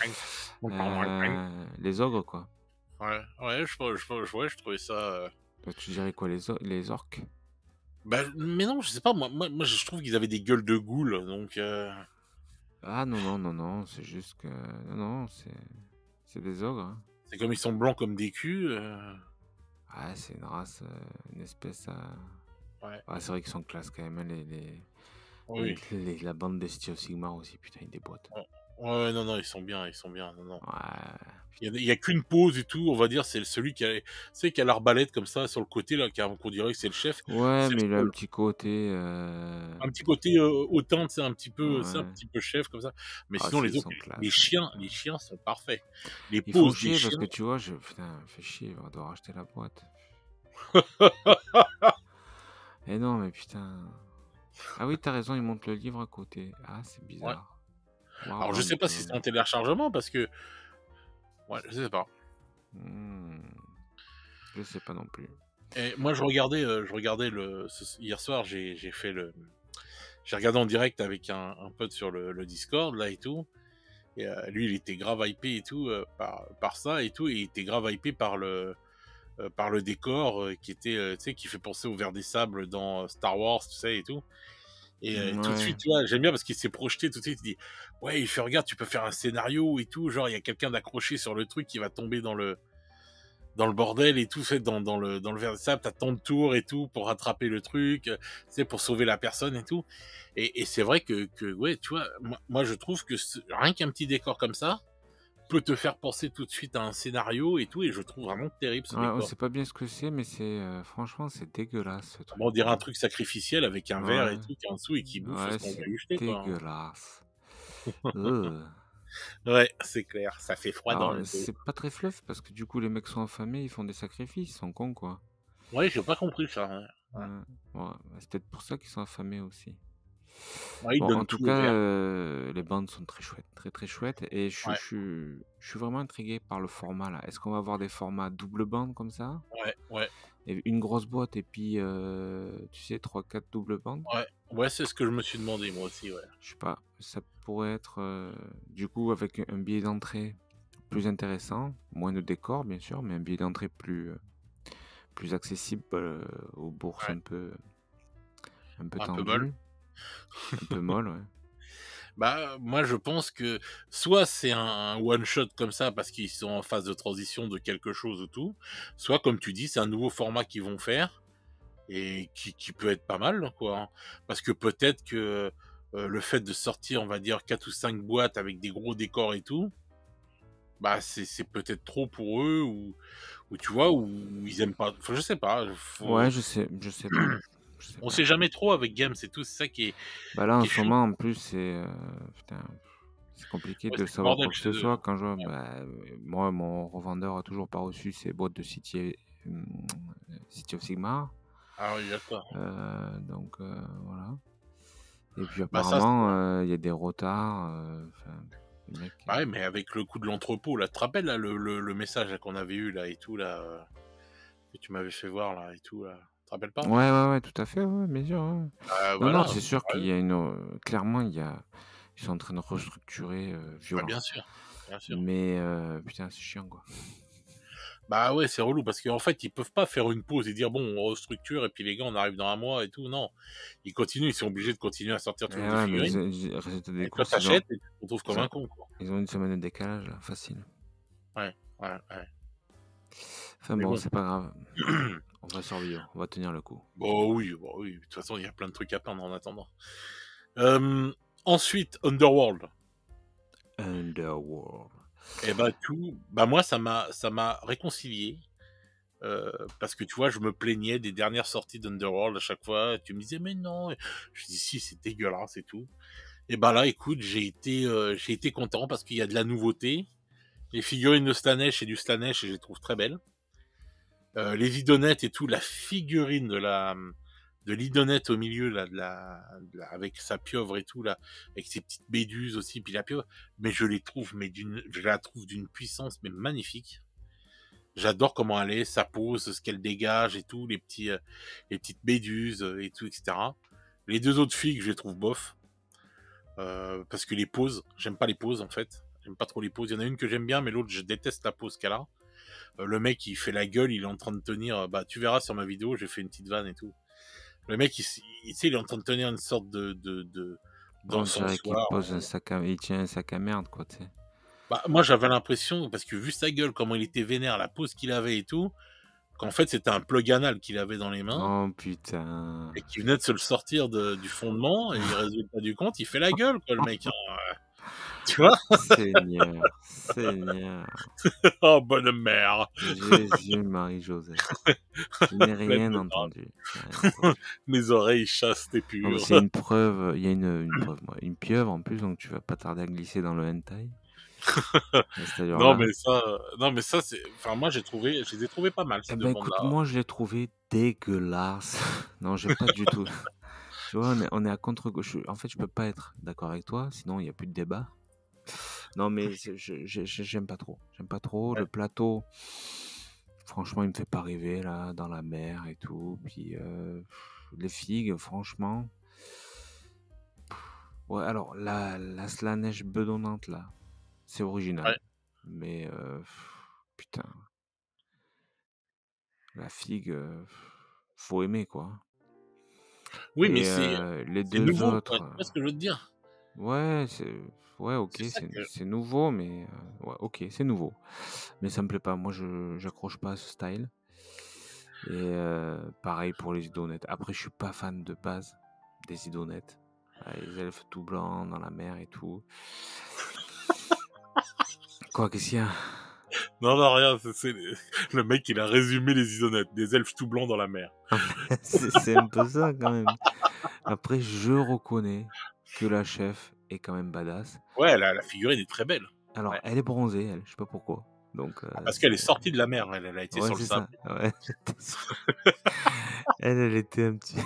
Les ogres, quoi. Ouais, ouais, je trouvais ça, Toi, tu dirais quoi, les orques? bah, mais non, je sais pas, moi, je trouve qu'ils avaient des gueules de ghouls, donc Ah non, non, non, non, c'est juste que non, non, c'est des ogres, hein. c'est comme ils sont blancs comme des culs, Ah, c'est une race, une espèce à ouais, ah, c'est vrai qu'ils sont classe quand même, hein, oui. la bande des Steel Sigmar aussi, putain, ils déboîtent. Ouais, ouais, non, non, ils sont bien, non, non. Ouais. Il y a qu'une pause et tout, on va dire, c'est celui qui a, tu sais, qui a l'arbalète comme ça sur le côté là, qu'on dirait que c'est le chef, Ouais, c'est mais il a le un seul. petit côté, Un petit côté hautain, c'est un ouais. petit peu chef comme ça. Mais Ah sinon si, les ils autres, sont classe, hein. les chiens sont parfaits. Les Ils font poses des chier parce chiens. que tu vois, putain, fait chier, on doit racheter la boîte. Eh non, mais putain. Ah oui, t'as raison, ils montent le livre à côté. Ah, c'est Ouais. bizarre. Alors je sais pas si c'est Warbanton. en téléchargement parce que ouais, je sais pas. Hmm, je sais pas non plus. Et moi je regardais hier soir, j'ai regardé en direct avec un pote sur le Discord là et tout. Et lui, il était grave hypé et tout par ça et tout, et il était grave hypé par le décor qui était, tu sais, qui fait penser au Ver des Sables dans Star Wars, tu sais et tout. Et tout de Ouais. suite, tu vois, j'aime bien parce qu'il s'est projeté tout de suite. Il dit, ouais, il fait regarde, tu peux faire un scénario et tout, genre il y a quelqu'un d'accroché sur le truc qui va tomber dans le bordel et tout, fait dans le Ver des Sables, t'as tant de tours et tout pour rattraper le truc, tu sais, pour sauver la personne et tout. Et c'est vrai que ouais, tu vois, moi je trouve que rien qu'un petit décor comme ça peut te faire penser tout de suite à un scénario et tout, et je trouve vraiment terrible ce Ouais, on décor. sait pas bien ce que c'est, mais franchement, c'est dégueulasse ce Bon, on truc, dirait un quoi. truc sacrificiel avec un verre et Ouais, tout qui est en dessous et qui bouffe ce ouais, qu'on c'est va lui jeter, quoi, hein. dégueulasse. Ugh. Ouais, c'est clair, ça fait froid dans Alors, le dos. c'est pas très fluff parce que du coup, les mecs sont affamés, ils font des sacrifices, ils sont cons, quoi. Ouais, j'ai pas compris ça, ouais. Ouais. Ouais, ouais, c'est peut-être pour ça qu'ils sont affamés aussi. Ouais, il Bon, en donne tout tout au cas, vert. les bandes sont très chouettes, très très chouettes. Et Ouais, je suis vraiment intrigué par le format là. Est-ce qu'on va avoir des formats double bande comme ça? ouais, ouais, Et une grosse boîte et puis, tu sais, trois quatre double bandes? ouais. Ouais, c'est ce que je me suis demandé, moi aussi, ouais. Je sais pas, ça pourrait être, du coup, avec un billet d'entrée plus intéressant, moins de décor bien sûr, mais un billet d'entrée plus accessible, aux bourses Ouais, un peu un peu molle. tendues, un peu molles, ouais. Bah, moi, je pense que soit c'est un one shot comme ça parce qu'ils sont en phase de transition de quelque chose ou tout, soit comme tu dis, c'est un nouveau format qu'ils vont faire et qui peut être pas mal, quoi, hein. Parce que peut-être que le fait de sortir, on va dire, 4 ou 5 boîtes avec des gros décors et tout, bah c'est peut-être trop pour eux, ou tu vois, ou ils aiment pas. Enfin, je sais pas. Ouais, je sais pas, je sais On pas. sait jamais trop avec Games et tout. C'est ça Bah là, en qui est ce chiant. moment, en plus, putain, c'est compliqué Ouais, de c'est le savoir bordel quoi que chez ce eux. soit quand je vois, bah, moi, mon revendeur a toujours pas reçu ses boîtes de hum, City of Sigmar. Ah oui, d'accord. Donc, voilà. Et puis Bah, ça, c'est apparemment, il y a des retards, enfin, les mecs, bah, ouais, mais avec le coup de l'entrepôt, là, tu te rappelles, là, le message là, qu'on avait eu, là, et tout, là, que tu m'avais fait voir, là, et tout, là. Tu te rappelles pas? ouais, ouais, ouais, tout à fait, ouais, bien sûr, ouais. Non, non, Voilà, c'est sûr qu'il sérieux. y a une, clairement, ils sont en train de restructurer, Bah, violent. bien sûr, bien sûr. Mais putain, c'est chiant, quoi. Bah, ouais, c'est relou parce qu'en fait, ils peuvent pas faire une pause et dire: «Bon, on restructure et puis les gars, on arrive dans un mois et tout». Non, ils continuent, ils sont obligés de continuer à sortir Et toujours des ouais, mais figurines résultat des et toi, courses, t'achètes et tu te retrouves ils comme ont un con, quoi. ils ont une semaine de décalage, là, facile. Ouais, ouais, ouais. Enfin Mais bon, bon. c'est pas grave. On va survivre, on va tenir le coup. Bon, oui, de toute façon, il y a plein de trucs à peindre en attendant. Hem, Ensuite, Underworld. Underworld. Et bah, moi, ça m'a réconcilié, parce que tu vois, je me plaignais des dernières sorties d'Underworld à chaque fois. Tu me disais: «Mais non!» Je dis: «Si, c'est dégueulasse et tout». Et bah là, écoute, j'ai été content parce qu'il y a de la nouveauté. Les figurines de Slanesh et du Slanesh, je les trouve très belles. Les idonnettes et tout, la figurine de l'idonnette au milieu là, avec sa pieuvre et tout là, avec ses petites béduses aussi, puis la pieuvre, mais je la trouve d'une puissance mais magnifique. J'adore comment elle est, sa pose, ce qu'elle dégage et tout, les petites béduses et tout, etc. Les deux autres filles, je les trouve bof. Parce que les poses, j'aime pas les poses en fait. J'aime pas trop les poses. Il y en a une que j'aime bien, mais l'autre, je déteste la pose qu'elle a. Le mec, il fait la gueule, il est en train de tenir. Bah, tu verras sur ma vidéo, j'ai fait une petite vanne et tout. Le mec, il est en train de tenir une sorte de On dirait qu'il d'encensoir. pose un sac à... Il tient un sac à merde, quoi, tu sais. Bah, moi, j'avais l'impression, parce que vu sa gueule, comment il était vénère, la pose qu'il avait et tout, qu'en fait, c'était un plug anal qu'il avait dans les mains Oh putain. et qu'il venait de se le sortir du fondement. Et résultat du compte, il fait la gueule, quoi, le mec, hein. Tu vois? Seigneur, Seigneur. Oh, bonne mère. Jésus, Marie-Joseph. Je n'ai Pleine rien de entendu. Je n'ai rien entendu. mes oreilles chastes et Non, mais pures. c'est une preuve, il y a une preuve, moi. Une pieuvre en plus, donc tu vas pas tarder à glisser dans le hentai. C'est-à-dire Non, là. mais ça, c'est. Enfin, moi, je les ai trouvés pas mal, Eh ces deux ben écoute, bandes-là. moi je l'ai trouvé dégueulasse. Non, j'ai pas du tout. Tu vois, on est à contre-gauche. En fait, je peux pas être d'accord avec toi, sinon il y a plus de débat. Non, mais j'aime pas trop. J'aime pas trop Ouais. le plateau. Franchement, il me fait pas rêver là, dans la mer et tout. Puis les figues, franchement. Ouais, alors la Slanesh bedonnante là, c'est original. Ouais. Mais putain, la figue, faut aimer quoi. Oui, mais Et les c'est deux nouveau, quoi. autres, Tu vois ce que je veux te dire? ouais, ouais, OK, C'est ça que. c'est nouveau, mais ouais, OK, c'est nouveau. Mais ça me plaît pas. Moi, je j'accroche pas à ce style. Et pareil pour les idonnettes. Après, je suis pas fan de base des idonnettes. Les elfes tout blancs dans la mer et tout. Quoi, qu'est-ce qu'il y a? Non, non, rien. Le mec, il a résumé les isonnettes. Des elfes tout blancs dans la mer. C'est un peu ça quand même. Après, je reconnais que la chef est quand même badass. Ouais, la figurine est très belle. Alors, Ouais. elle est bronzée, elle, je sais pas pourquoi. Donc, Ah, parce qu'elle est sortie de la mer. Elle a été ouais, sur le c'est sable. ça. Ouais, elle était un petit.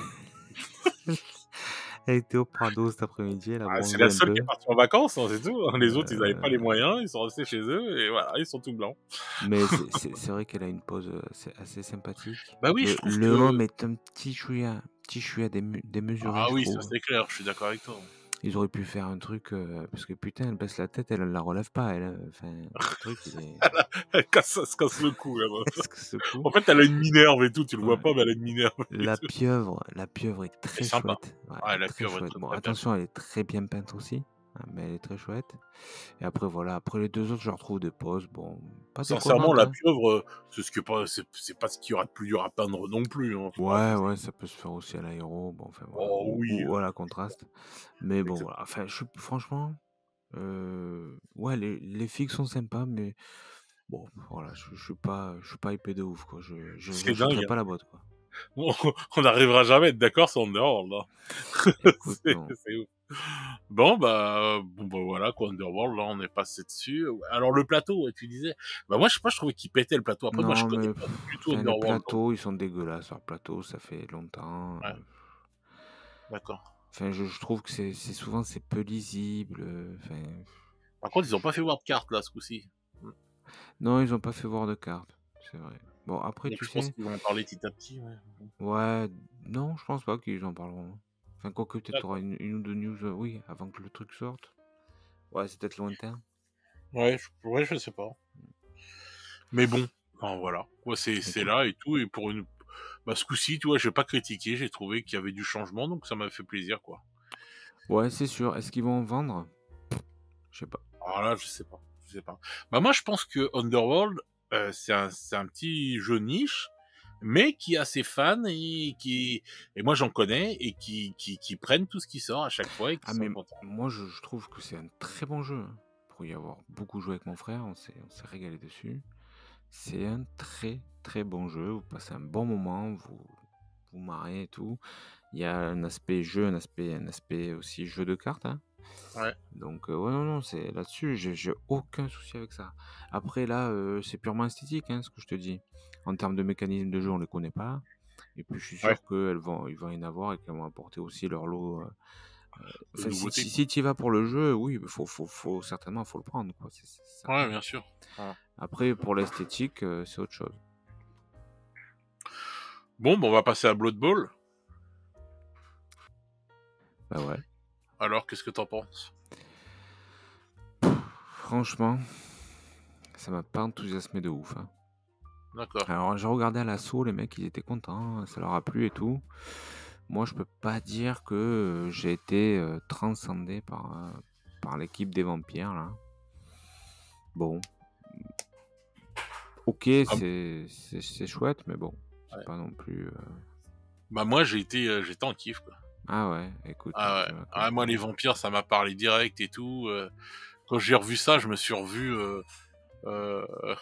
Elle était au Prado cet après-midi, elle a Ah, c'est bronzé la un seule qui est peu. partie en vacances, hein, c'est tout, hein. Les autres, ils n'avaient pas les Euh, moyens. Ils sont restés chez eux et voilà, ils sont tout blancs. Mais c'est vrai qu'elle a une pose c'est assez sympathique. Bah oui, je trouve Le que. homme est un petit chouïa démesuré, Ah je oui, ça trouve. c'est clair. Je suis d'accord avec toi. Ils auraient pu faire un truc, parce que putain, elle baisse la tête, elle la relève pas, elle, enfin, le truc, il est Elle se casse le cou, la meuf. est-ce que ce coup? En fait, elle a une minerve et tout, tu le vois Ouais. pas, mais elle a une minerve et tout. La pieuvre est Elle est très sympa. chouette. Ouais, elle Ouais, est la très pieuvre est chouette. très Bon, très belle. attention, elle est très bien peinte aussi, hein, mais elle est très chouette. Et après, voilà, après les deux autres, je retrouve des poses, bon, pas Sincèrement, déconnantes, la hein. pieuvre, c'est pas ce qu'il y aura de plus dur à peindre non plus, hein, faut pas Ouais, abuser. ouais, ça peut se faire aussi à l'aéro, bon, enfin voilà, Oh oui, ou à la contraste. Mais bon, exact. voilà, enfin, franchement, ouais, les figues sont sympas, mais bon, voilà, je suis pas hypé de ouf, quoi. C'est J'achèterai dingue, pas hein. la boîte, quoi. On n'arrivera jamais à être d'accord sur Underworld, hein. Écoute, non. C'est ouf. Bon, bah, voilà quoi, Underworld, là, on est passé dessus. Alors le plateau, ouais, tu disais. Bah moi, je sais pas, je trouvais qu'il pétait le plateau. Après, moi, je Non, connais mais pas du tout enfin, les Underworld, donc. plateaux, ils sont dégueulasses. Leurs plateaux, ça fait longtemps. Ouais, d'accord. Enfin, je trouve que souvent c'est peu lisible. Enfin, Par contre, ils ont pas fait voir de cartes là ce coup-ci. Mmh. non, ils ont pas fait voir de cartes, c'est vrai. Bon, après, Donc tu je pense sais, qu'ils vont en parler petit à petit, ouais. ouais, non, je pense pas qu'ils en parleront. Enfin, quoique, peut-être tu auras D'accord. une ou deux news, oui, avant que le truc sorte. Ouais, c'est peut-être lointain. Ouais, je sais pas. Mais bon, enfin voilà. Ouais, c'est Ok. là et tout et pour une bah, ce coup-ci, tu vois, j'ai pas critiqué, j'ai trouvé qu'il y avait du changement, donc ça m'a fait plaisir, quoi. Ouais, c'est sûr. Est-ce qu'ils vont en vendre? Je sais pas. Alors là, je sais pas. Bah, moi, je pense que Underworld, c'est un petit jeu niche, mais qui a ses fans et moi j'en connais et qui prennent tout ce qui sort à chaque fois et qui Ah, sont mais contents. moi, je trouve que c'est un très bon jeu, hein. Pour y avoir beaucoup joué avec mon frère, on s'est régalé dessus. C'est un très très bon jeu. Vous passez un bon moment, vous marrez et tout. Il y a un aspect jeu, un aspect aussi jeu de cartes, hein. Ouais, Donc, ouais, non, non, c'est là-dessus, j'ai aucun souci avec ça. Après, là, c'est purement esthétique, hein, ce que je te dis. En termes de mécanisme de jeu, on les connaît pas. Et puis, je suis ouais, sûr ils vont y en avoir et qu'elles vont apporter aussi leur lot. de Enfin, nouveautés, quoi. si tu y vas pour le jeu, oui, certainement, faut le prendre, quoi. C'est Ouais, certain. bien sûr. Voilà. Après, pour l'esthétique, c'est autre chose. Bon, bah, on va passer à Blood Bowl. Bah ouais. Alors, qu'est-ce que t'en penses? Franchement, ça m'a pas enthousiasmé de ouf, hein. D'accord. Alors, j'ai regardé à l'assaut, les mecs, ils étaient contents, ça leur a plu et tout. Moi, je peux pas dire que j'ai été transcendé par l'équipe des vampires, là. Bon, ok, Ah, c'est chouette, mais bon, c'est ouais. pas non plus. Bah, moi, j'étais en kiff, quoi. Ah ouais, écoute, Ah ouais. tu vois, comme Ah, moi, quoi. les vampires, ça m'a parlé direct et tout. Quand j'ai revu ça, je me suis revu. Euh...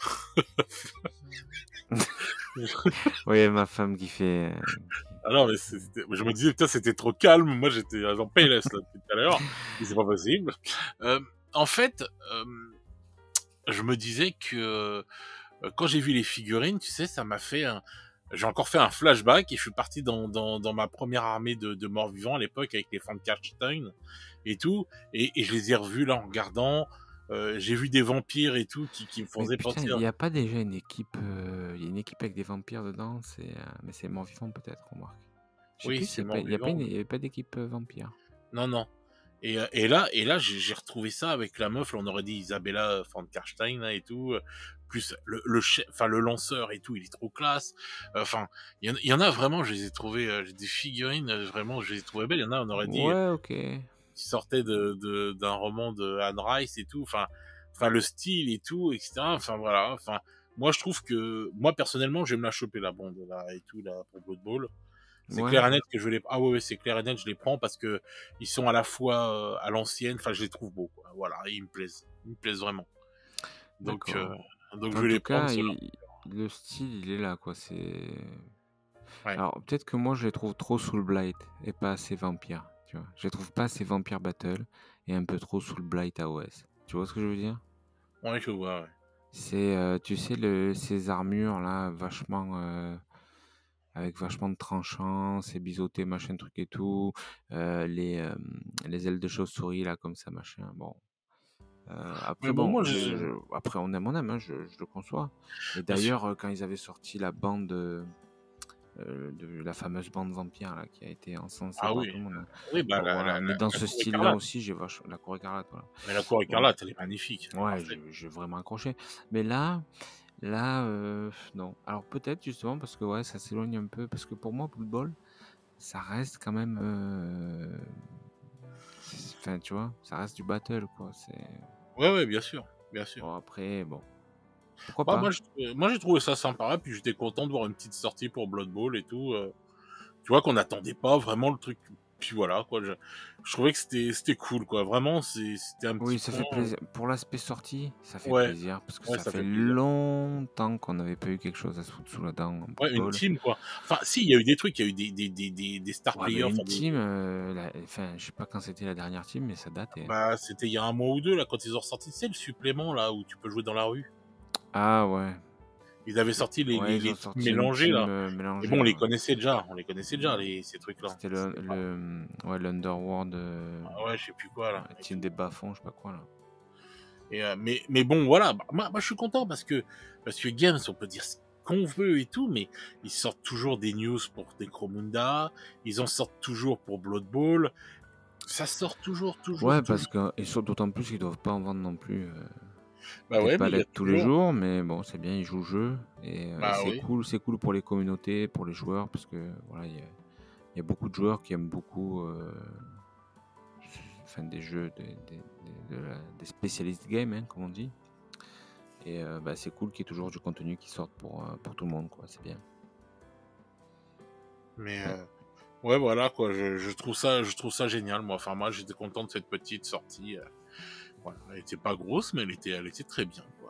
Oui, ma femme qui fait. Ah non, mais je me disais, putain, c'était trop calme. Moi, j'étais en PLS là depuis tout à l'heure. Mais c'est pas possible. Euh, en fait, euh, je me disais que quand j'ai vu les figurines, tu sais, ça m'a fait un. J'ai encore fait un flashback et je suis parti dans ma première armée de morts-vivants à l'époque avec les Frankenstein et tout. Et je les ai revus là en regardant. J'ai vu des vampires et tout qui me Mais faisaient putain, il penser. n'y a pas déjà une équipe. Il y a une équipe avec des vampires dedans, mais c'est mort-vivant peut-être, remarque. Je sais Oui, plus c'est il y a pas mort-vivant. il y avait pas d'équipe vampire. Non, non. Et là, j'ai retrouvé ça avec la meuf. Là, on aurait dit Isabella Frankenstein là, et tout. Plus le chef, enfin le lanceur et tout, il est trop classe. Enfin, il y en a vraiment. Je les ai trouvés des figurines. Vraiment, je les ai trouvées belles. Il y en a, on aurait dit Ouais, ok. qui sortaient d'un roman de Anne Rice et tout. Enfin le style et tout, etc. Enfin voilà. Enfin, moi, je trouve que moi personnellement, je vais me la choper la bande là et tout là pour Blood Bowl. C'est Ouais, clair et net que je les ah ouais, ouais, c'est clair et net, je les prends parce que ils sont à la fois à l'ancienne, enfin je les trouve beaux quoi. Voilà, ils me plaisent vraiment. Donc d'accord. donc je En vais tout les prendre cas, ceux-là. le style, il est là, quoi. Ouais. Alors, peut-être que moi, je les trouve trop Soul Blight et pas assez vampire. Tu vois, je les trouve pas assez Vampire Battle et un peu trop Soul Blight AOS. Tu vois ce que je veux dire? Ouais, je vois, ouais. C'est, tu sais, ces armures là, avec vachement de tranchants, ces biseautés, machin truc et tout, euh, les, euh, les ailes de chauve-souris là, comme ça, machin. Bon. Mais Après, bon, bon, moi après, on aime, hein, je le conçois. Et bien sûr. d'ailleurs, quand ils avaient sorti la bande de la fameuse bande vampire là, qui a été encensée Ah par oui. tout le monde, hein. Oui, bah Bon, voilà, mais dans la ce cour style-là écarlate. aussi, la cour écarlate, voilà. Mais la cour Bon, écarlate, elle est magnifique, elle est ouais, parfaite. j'ai vraiment accroché. Mais là, non. Alors peut-être justement parce que ouais, ça s'éloigne un peu, parce que pour moi, Blood Bowl, ça reste quand même, enfin, tu vois, ça reste du battle, quoi. C'est Ouais, ouais, bien sûr, bien sûr. bon après, bon, pourquoi Bah, pas. moi j'ai trouvé ça sympa, puis j'étais content de voir une petite sortie pour Blood Bowl et tout. Tu vois qu'on n'attendait pas vraiment le truc. Puis voilà quoi, je trouvais que c'était cool quoi. Vraiment, c'était un petit Oui, ça point. fait plaisir. Pour l'aspect sortie, ça fait Ouais, plaisir parce que ouais, ça ça fait fait plaisir. longtemps qu'on n'avait pas eu quelque chose à se foutre sous la dent en Ouais, une football. team quoi. Enfin, si, il y a eu des trucs, il y a eu des star Ouais, players. mais Enfin, une team, enfin, je sais pas quand c'était la dernière team, mais ça datait. bah, c'était il y a un mois ou deux là quand ils ont ressorti, c'est le supplément là où tu peux jouer dans la rue. Ah ouais. Ils avaient sorti Ouais, ils les ont trucs sorti une mélangés team là. Et bon, mélangée, ouais. on les connaissait déjà ces trucs-là. C'était C'était pas ouais, l'Underworld, ah ouais, je sais plus quoi là ouais, et team tout. des bas-fonds, je sais pas quoi là. Et mais bon, voilà, bah, moi je suis content parce que Games, on peut dire ce qu'on veut et tout, mais ils sortent toujours des news pour Necromunda, ils en sortent toujours pour Blood Bowl, ça sort toujours, toujours, Ouais, toujours. parce que d'autant plus qu'ils doivent pas en vendre non plus Bah des ouais, mais il y a palettes tous les toujours. jours, mais bon, c'est bien, ils jouent le jeu et Bah oui. c'est cool pour les communautés, pour les joueurs, parce que voilà, il y a beaucoup de joueurs qui aiment beaucoup enfin, des jeux, des spécialistes game, hein, comme on dit. Et bah, c'est cool qu'il y ait toujours du contenu qui sorte pour tout le monde, quoi. C'est bien. Mais Ouais. ouais, voilà quoi, je trouve ça génial. Moi, enfin moi, j'étais content de cette petite sortie. Voilà, elle était pas grosse, mais elle était très bien, quoi.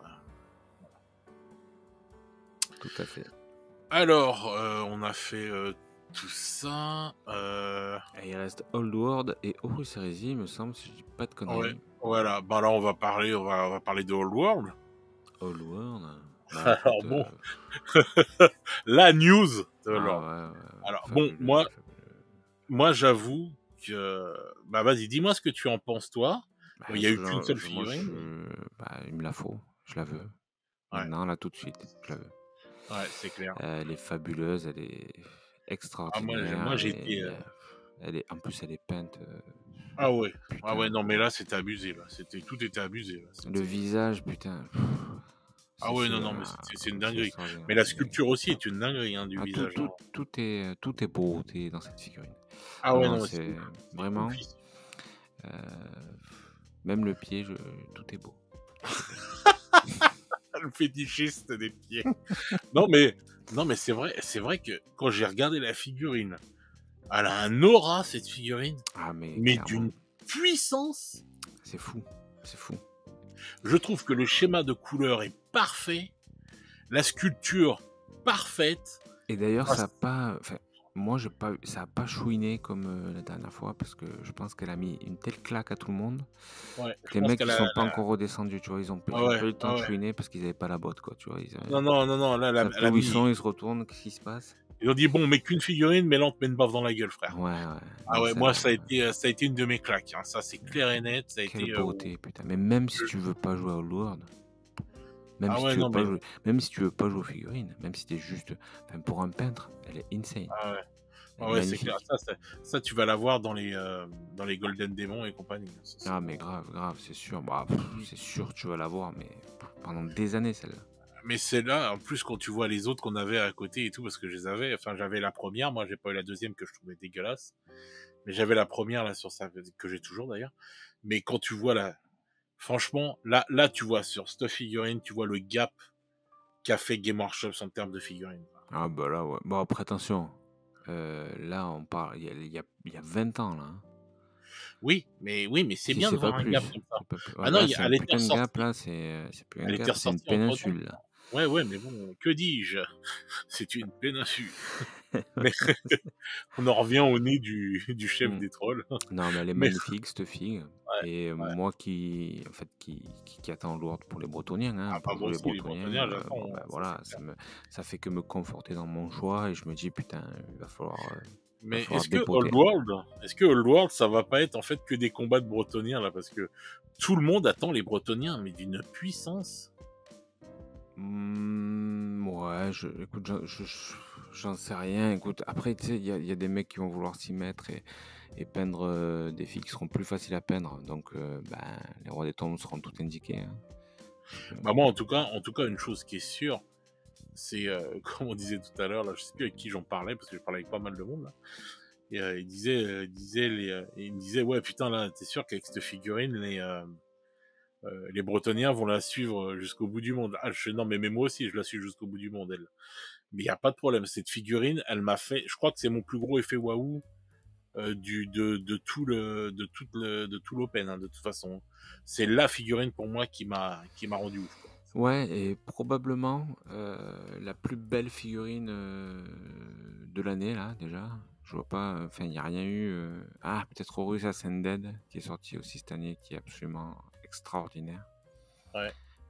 Tout à fait. Alors, on a fait tout ça. Et il reste Old World et Horus Heresy, il me semble, si je dis pas de Ouais, conneries. voilà. Bah là, on va parler de Old World. Old World, bah Alors écoute, bon, la news de ah Lord. ouais, ouais, ouais, Alors bon, fabuleux, fabuleux. moi, j'avoue que, bah vas-y, dis-moi ce que tu en penses toi. Bah, Bon, il y a eu qu'une seule figurine, mais bah, il me la faut, je la veux. ouais, Maintenant, là, tout de suite, je la veux. ouais, c'est clair. Elle est fabuleuse, elle est Ah extraordinaire moi j'ai été. et en plus, elle est peinte. Ah ouais, Putain, non mais là c'était abusé là. Tout était abusé là. le visage, putain, Ah ouais, non, non, mais c'est une c'est dinguerie. extraordinaire. Mais la sculpture aussi est une dinguerie hein, du Ah, visage. Hein. tout est beauté dans cette figurine. Ah Non, ouais, non, non, mais c'est c'est vraiment, oufissime. euh, même le pied, tout est beau. Le fétichiste des pieds. Non mais c'est vrai que quand j'ai regardé la figurine, elle a un aura cette figurine, Ah, mais mais clairement, d'une puissance. c'est fou, c'est fou. Je trouve que le schéma de couleur est parfait, la sculpture parfaite. Et d'ailleurs, Ah, ça a pas, enfin, moi, ça a pas chouiné comme la dernière fois parce que je pense qu'elle a mis une telle claque à tout le monde ouais, que je les pense mecs qu'elle ils a. sont pas encore redescendus, tu vois, Ah ils ont ouais, pas eu le temps ah de ouais. chouiner parce qu'ils avaient pas la botte, quoi, tu vois. Non, non, non, non, là, Ils savent elle plus a où ils mis. sont, ils se retournent, qu'est-ce qui se passe? Ils ont dit bon, mais qu'une figurine, mais là on te met une baffe dans la gueule, frère. Ouais, ouais, Ah non, ouais, moi celle-là, ça a été une de mes claques. Hein. Ça c'est clair et net. Ça a quelle été. beauté, putain. Mais même si tu veux pas jouer à Old World, Ah ouais, non mais. même si tu veux pas jouer aux figurines, même si t'es juste, enfin, pour un peintre, elle est insane, Ah ouais, elle ah est ouais, c'est clair. magnifique. Ça, tu vas la voir dans les Golden Demons et compagnie. Ça, c'est Ah, mais bon. grave, grave, c'est sûr. Bah, Mm. c'est sûr, tu vas la voir, mais pendant des années, celle-là. Mais c'est là, en plus, quand tu vois les autres qu'on avait à côté et tout, parce que je les avais, enfin, j'avais la première, moi, j'ai pas eu la deuxième que je trouvais dégueulasse, mais j'avais la première, là, sur ça, que j'ai toujours d'ailleurs. Mais quand tu vois franchement, là, tu vois, sur cette figurine, tu vois le gap qu'a fait Game Workshop en termes de figurines. Ah, bah là, ouais. Bon, après, attention. Là, on parle, il y a 20 ans, là, hein. Oui, mais c'est Si bien de c'est pas voir un gap plus. comme ça. C'est pas plus. Ah Ouais, non, là, c'est un elle était putain de gap, ressortie. là, c'est plus un Elle était gap, c'est une ressortie entre temps. péninsule, là. Ouais, ouais, mais bon, que dis-je? C'est une péninsule. Mais on en revient au nez du chef Hmm. des trolls. Non, mais elle est Mais magnifique, cette fille. ouais, Et ouais. moi en fait, qui attend Lourdes pour les Bretoniens, hein, Ah bah pour moi jouer les aussi, les Bretoniens, Bretoniens, j'attends, bon, hein, ben ça voilà, c'est clair. ça fait que me conforter dans mon choix et je me dis, putain, il va Mais falloir dépoter. Est-ce que Old World, ça va pas être en fait que des combats de Bretoniens là, parce que tout le monde attend les Bretoniens, mais d'une puissance. Ouais, écoute, j'en sais rien. Écoute, après, tu sais, il y a des mecs qui vont vouloir s'y mettre et peindre des filles qui seront plus faciles à peindre. Donc, ben, les rois des tombes seront tout indiqués, hein. Bah moi, en tout cas, une chose qui est sûre, c'est comme on disait tout à l'heure là, je sais plus avec qui j'en parlais parce que je parlais avec pas mal de monde là. Et il me disait ouais putain là, t'es sûr qu'avec cette figurine les Bretoniens vont la suivre jusqu'au bout du monde. Ah, non mais moi aussi je la suis jusqu'au bout du monde elle. Mais il y a pas de problème, cette figurine, elle m'a fait, je crois que c'est mon plus gros effet waouh de tout l'open hein, de toute façon. C'est la figurine pour moi qui m'a rendu ouf quoi. Ouais, et probablement la plus belle figurine de l'année, là, déjà. Je vois pas, enfin, il n'y a rien eu. Ah, peut-être Horus Ascended, qui est sorti aussi cette année, qui est absolument extraordinaire. Ouais.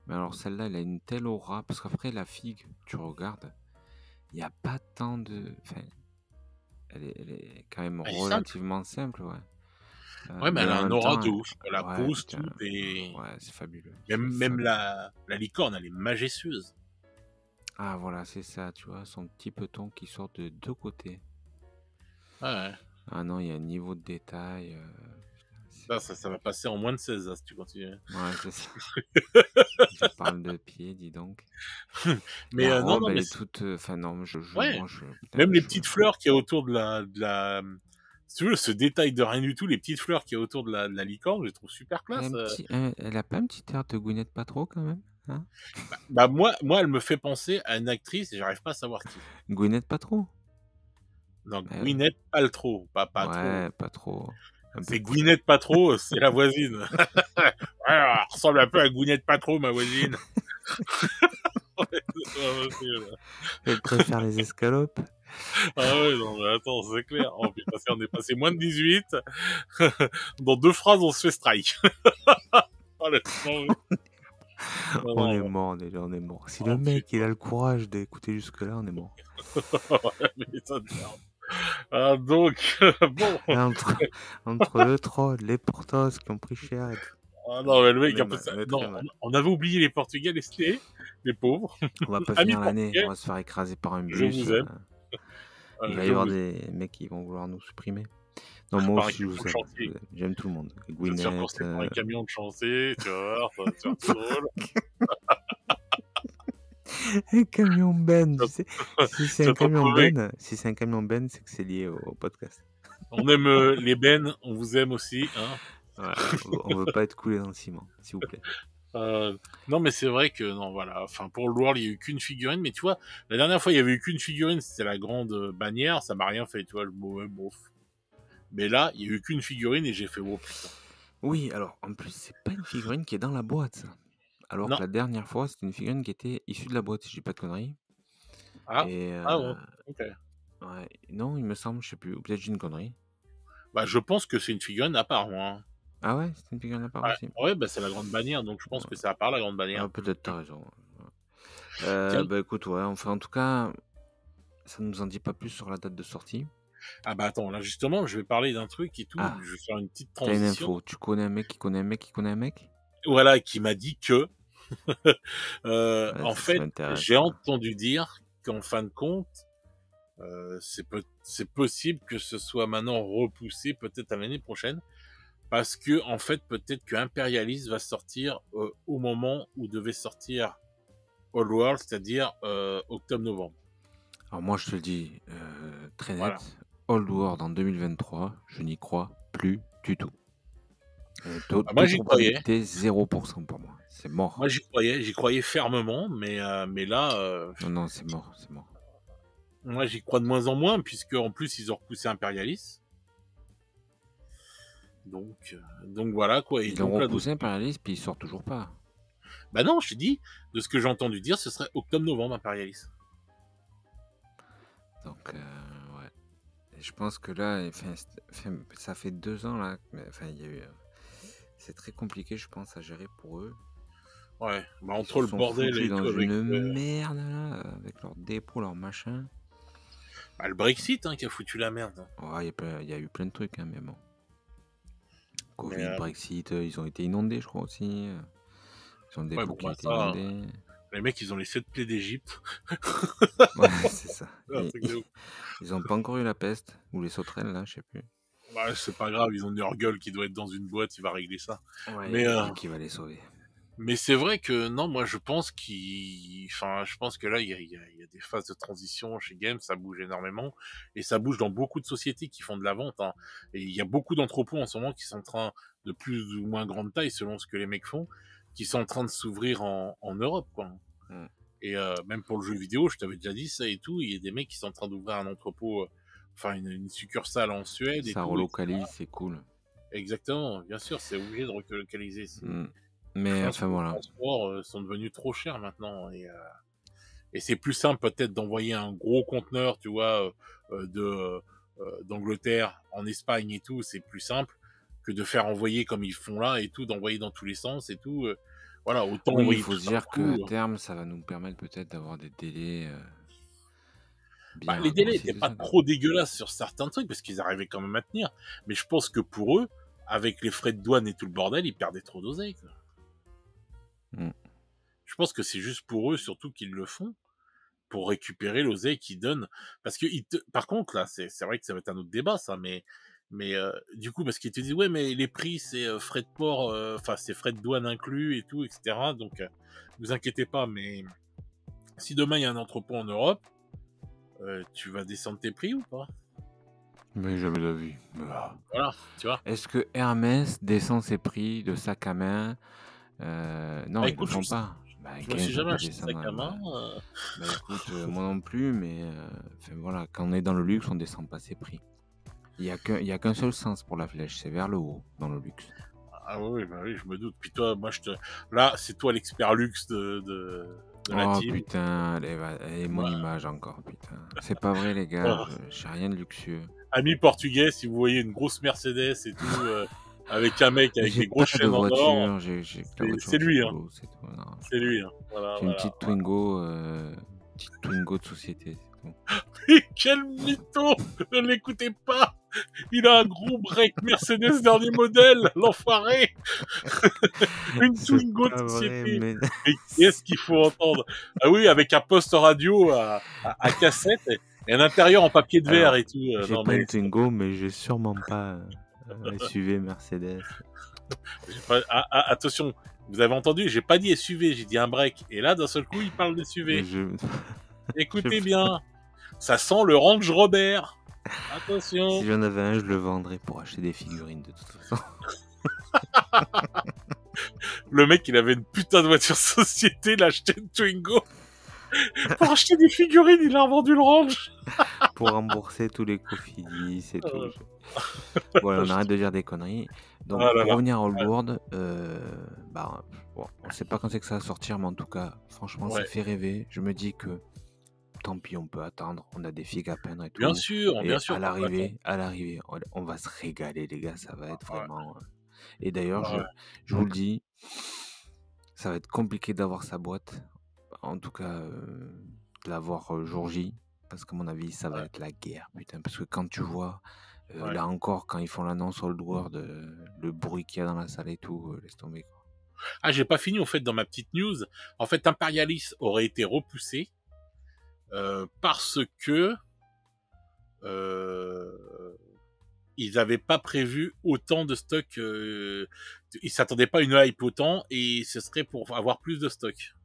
Mais alors celle-là, elle a une telle aura, parce qu'après la figue, tu regardes, il n'y a pas tant de... Enfin, elle est quand même Elle est simple. relativement simple, ouais. Ouais, mais Mais elle a en un même aura temps, de ouf. La ouais, pose, putain, tout et ouais, c'est fabuleux, même c'est même fabuleux. la licorne, elle est majestueuse. Ah voilà, c'est ça, tu vois, son petit peton qui sort de deux côtés. Ouais, ouais. Ah non, il y a un niveau de détail. Putain, Là, ça va passer en moins de 16 là, si tu continues. Ouais, c'est ça. Je parle de pied, dis donc. Mais La non, robe, non, elle mais est toute... Enfin non, ouais, putain, même les petites fleurs qu'il y a autour si tu veux, ce détail de rien du tout, les petites fleurs qu'il y a autour de la licorne, je les trouve super classe. Elle a pas un petit air de Gwyneth Paltrow quand même, hein? Bah moi, elle me fait penser à une actrice et j'arrive pas à savoir qui. Gwyneth Paltrow? Non, Euh, Gwyneth Paltrow, pas Paltrow. ouais, pas trop. Un peu C'est plus. Gwyneth Paltrow, c'est la voisine. Ouais, elle ressemble un peu à Gwyneth Paltrow, ma voisine. Ouais, c'est pas possible. Elle préfère les escalopes. Ah ouais, non, mais attends, c'est clair. Oh putain, si on est passé moins de 18, dans 2 phrases, on se fait strike. Oh, non, non, On est non, mort déjà, on est mort. Si le oh mec il putain, a le courage d'écouter jusque-là, on est mort. ouais, mais ça te merde. Ah, donc, bon. Là, entre le troll, les Portos qui ont pris cher et tout. Ah non, mais le On mec, est en plus, mal, on est très non, mal. on avait oublié les Portugais, les pauvres. On va pas Amis finir l'année, on portugais, va se faire écraser par un je bus. vous aime, Il va y je avoir vous aime. des mecs qui vont vouloir nous supprimer. Non, moi Par un aussi, camion de je chantier. vous aime. J'aime tout le monde. Vous êtes faire Gwyneth. courser par un camion de chantier, tu vas voir, ça va te faire tout drôle. Un camion Ben, Tu tu sais. Si c'est vas un te camion retrouver. Ben, c'est que c'est lié au podcast. On aime les bennes, on vous aime aussi, hein. Ouais, on veut pas être coulé dans le ciment, s'il vous plaît. Non, mais c'est vrai que non, voilà. Enfin, pour le World, il y a eu qu'une figurine, mais tu vois, la dernière fois, il y avait eu qu'une figurine, c'était la grande bannière, ça m'a rien fait, tu vois, ouais, bof. Mais là, il y a eu qu'une figurine et j'ai fait, oh putain. Oui, alors, en plus, c'est pas une figurine qui est dans la boîte, ça. Alors que Non, la dernière fois, c'était une figurine qui était issue de la boîte, si je dis pas de conneries. ah, Et ah bon, ok. ouais, non, il me semble, je sais plus, ou peut-être j'ai une connerie. Bah, je pense que c'est une figurine à part, moi, hein. Ah ouais, c'était une figurine à part Ouais, aussi. ouais, bah, c'est la grande bannière, donc je pense que c'est à part la grande Ah, bannière. peut-être t'as raison. Tiens, Bah écoute, ouais, enfin, en tout cas, ça nous en dit pas plus sur la date de sortie. ah bah attends, là justement, je vais parler d'un truc et tout, Ah, je vais faire une petite t'as une transition. info. Tu connais un mec qui connaît un mec qui connaît un mec? Voilà, qui m'a dit que, Ouais, en ça fait, m'intéresse, j'ai ça. entendu dire qu'en fin de compte, c'est possible que ce soit maintenant repoussé peut-être à l'année prochaine, parce que en fait, peut-être que Imperialist va sortir au moment où devait sortir All World, c'est-à-dire octobre-novembre. Alors moi, je te le dis très Voilà. net, Old World en 2023, je n'y crois plus du tout. Taux Ah, moi, de j'y croyais. probabilité, 0% pour moi. C'est Moi, mort. j'y croyais fermement, mais là, Non, non, c'est mort, c'est mort. moi, j'y crois de moins en moins, puisque en plus, ils ont repoussé Imperialist. Donc voilà quoi. Et Ils l'ont donc là, repoussé Imperialist, puis il sort toujours pas. bah non, je t'ai dit, de ce que j'ai entendu dire, ce serait octobre-novembre Imperialist. Donc, ouais. Et je pense que là, enfin, ça fait 2 ans, là, enfin, il y a eu... c'est très compliqué, je pense, à gérer pour eux. Ouais, bah Ils entre se le sont bordel foutus et dans tout avec une merde, là, avec leurs dépôts, leurs machins. bah, le Brexit qui a foutu la merde. Ouais, il y a eu plein de trucs, hein, mais bon. Mais Covid, Brexit, ils ont été inondés, je crois aussi. Ils ont des ouais, dépôts bon, qui ont bah été ça, inondés. les mecs, ils ont les 7 plaies d'Égypte. Ouais, c'est ça. C'est un truc de ouf. Ils ont pas encore eu la peste, ou les sauterelles, là, je sais plus. Ouais, c'est pas grave, ils ont leur gueule qui doit être dans une boîte, il va régler ça. Ouais, il y Mais, a Dieu qui va les sauver. mais c'est vrai que non, moi je pense enfin, je pense que là, il y a des phases de transition chez Games, ça bouge énormément, et ça bouge dans beaucoup de sociétés qui font de la vente, hein. Et il y a beaucoup d'entrepôts en ce moment qui sont en train, de plus ou moins grande taille selon ce que les mecs font, qui sont en train de s'ouvrir en Europe, quoi. Mm. Et même pour le jeu vidéo, je t'avais déjà dit ça et tout, il y a des mecs qui sont en train d'ouvrir un entrepôt, enfin une succursale en Suède et Ça tout, etc. relocalise, c'est cool. Exactement, bien sûr, c'est obligé de relocaliser. Mm. Je Mais pense enfin que les voilà. transports sont devenus trop chers maintenant et c'est plus simple peut-être d'envoyer un gros conteneur, tu vois, d'Angleterre en Espagne et tout, c'est plus simple que de faire envoyer comme ils font là et tout, d'envoyer dans tous les sens et tout. Voilà, autant Oui, il envoyer faut tout se ça d'un dire qu'à coup. terme, ça va nous permettre peut-être d'avoir des délais Bah, bien les délais raccourcis étaient de pas ça, quoi. trop dégueulasses sur certains trucs parce qu'ils arrivaient quand même à tenir. Mais je pense que pour eux, avec les frais de douane et tout le bordel, ils perdaient trop d'oseille, quoi. Mm. Je pense que c'est juste pour eux surtout qu'ils le font, pour récupérer l'oseille qu'ils donnent. Parce que par contre, là, c'est vrai que ça va être un autre débat, ça, mais du coup, parce qu'ils te disent, ouais, mais les prix, c'est frais de port, enfin, c'est frais de douane inclus et tout, etc. Donc, vous inquiétez pas, mais si demain il y a un entrepôt en Europe, tu vas descendre tes prix ou pas? Mais jamais de la vie. Voilà, tu vois. Est-ce que Hermès descend ses prix de sac à main? Bah Non, ils le écoute, font pas. Bah, je me suis Guess, on jamais peut acheté de sac descendre. à main. Bah écoute, moi non plus, mais enfin, voilà, quand on est dans le luxe, on descend pas ses prix. Il y a qu'un seul sens pour la flèche, c'est vers le haut, dans le luxe. Ah oui, bah oui, je me doute. Puis toi, moi, là, c'est toi l'expert luxe de la Oh team. putain, elle est mon Moi, image encore, putain. C'est pas vrai, les gars, voilà. j'ai rien de luxueux. Ami portugais, si vous voyez une grosse Mercedes et tout, avec un mec avec J'ai des pas grosses de chaînes en or, voiture, j'ai la voiture c'est du lui, hein. boulot, c'est tout. Non, C'est lui, hein. Voilà, j'ai une voilà. petite Twingo de société, c'est tout. Et quel mytho! Ne l'écoutez pas! Il a un gros break Mercedes dernier modèle, l'enfoiré! Une C'est Twingo de pas vrai, société. mais Et qu'est-ce qu'il faut entendre? Ah oui, avec un poste radio à cassette et un intérieur en papier de verre alors, et tout. j'ai Non pas mais une Twingo, mais j'ai sûrement pas un SUV Mercedes. attention, vous avez entendu, j'ai pas dit SUV, j'ai dit un break. Et là, d'un seul coup, il parle d'SUV. Je, je- Écoutez bien, ça sent le Range Robert. si Attention. j'en avais un, je le vendrais pour acheter des figurines de toute façon. Le mec, il avait une putain de voiture société, il a acheté une Twingo. Pour acheter des figurines, il a revendu le Range. Pour rembourser tous les cofidis et tout. Euh, Voilà, on arrête de dire des conneries. Donc, Ah là pour là. revenir aux Lourdes, bah, bon, on sait pas quand c'est que ça va sortir, mais en tout cas, franchement, ça Ouais. fait rêver. Je me dis que tant pis, on peut attendre. On a des figues à peindre et tout. Bien Et sûr, à qu'on peut attendre. l'arrivée, on va se régaler, les gars. Ça va être Ouais, vraiment. Et d'ailleurs, ouais. je vous le dis, ça va être compliqué d'avoir sa boîte. En tout cas, de l'avoir jour J. Parce qu'à mon avis, ça va Ouais, être la guerre, putain. Parce que quand tu vois, ouais. là encore, quand ils font l'annonce Old World, le bruit qu'il y a dans la salle et tout, laisse tomber, quoi. Ah, j'ai pas fini, en fait, dans ma petite news. En fait, Imperialis aurait été repoussé parce que euh, ils avaient pas prévu autant de stock. Ils s'attendaient pas à une hype autant et ce serait pour avoir plus de stock.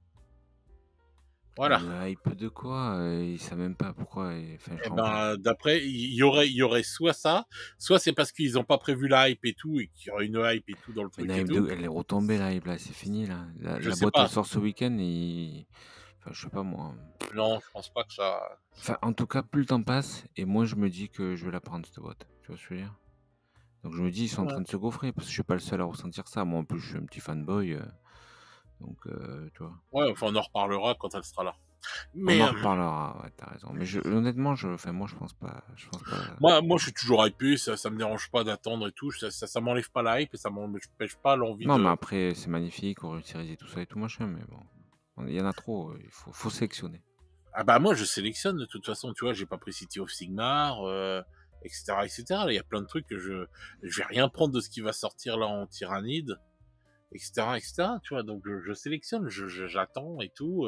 Voilà. Une hype de quoi? Ils savent même pas pourquoi. Enfin, je Et comprends pas. ben, d'après, il y aurait soit ça, soit c'est parce qu'ils ont pas prévu la hype et tout, et qu'il y aurait une hype et tout dans le Mais une truc et hype tout. elle est retombée, la hype, là, c'est fini, là. Je La sais boîte, elle pas. sort ce week-end et. Enfin, je sais pas, moi. Non, je pense pas que ça. Enfin, en tout cas, plus le temps passe, et moi, je me dis que je vais la prendre, cette boîte. Tu vois ce que je veux dire? Donc, je me dis, ils sont en Ouais. train de se gaufrer, parce que je suis pas le seul à ressentir ça. Moi, en plus, je suis un petit fanboy. Donc, tu vois. Ouais, enfin, on en reparlera quand elle sera là. On Mais en reparlera, ouais, t'as raison. Mais honnêtement, enfin, moi, je pense pas. moi, je suis toujours hypé, ça me dérange pas d'attendre et tout. Ça m'enlève pas la hype et ça m'empêche pas l'envie Non, mais de. après, c'est magnifique, on réutilise tout ça et tout, machin, mais bon. Il y en a trop, il faut sélectionner. Ah bah moi, je sélectionne de toute façon. Tu vois, j'ai pas pris City of Sigmar, etc., etc. Là, il y a plein de trucs que je vais rien prendre de ce qui va sortir là en Tyrannide, etc., etc. Tu vois, donc je sélectionne, j'attends et tout.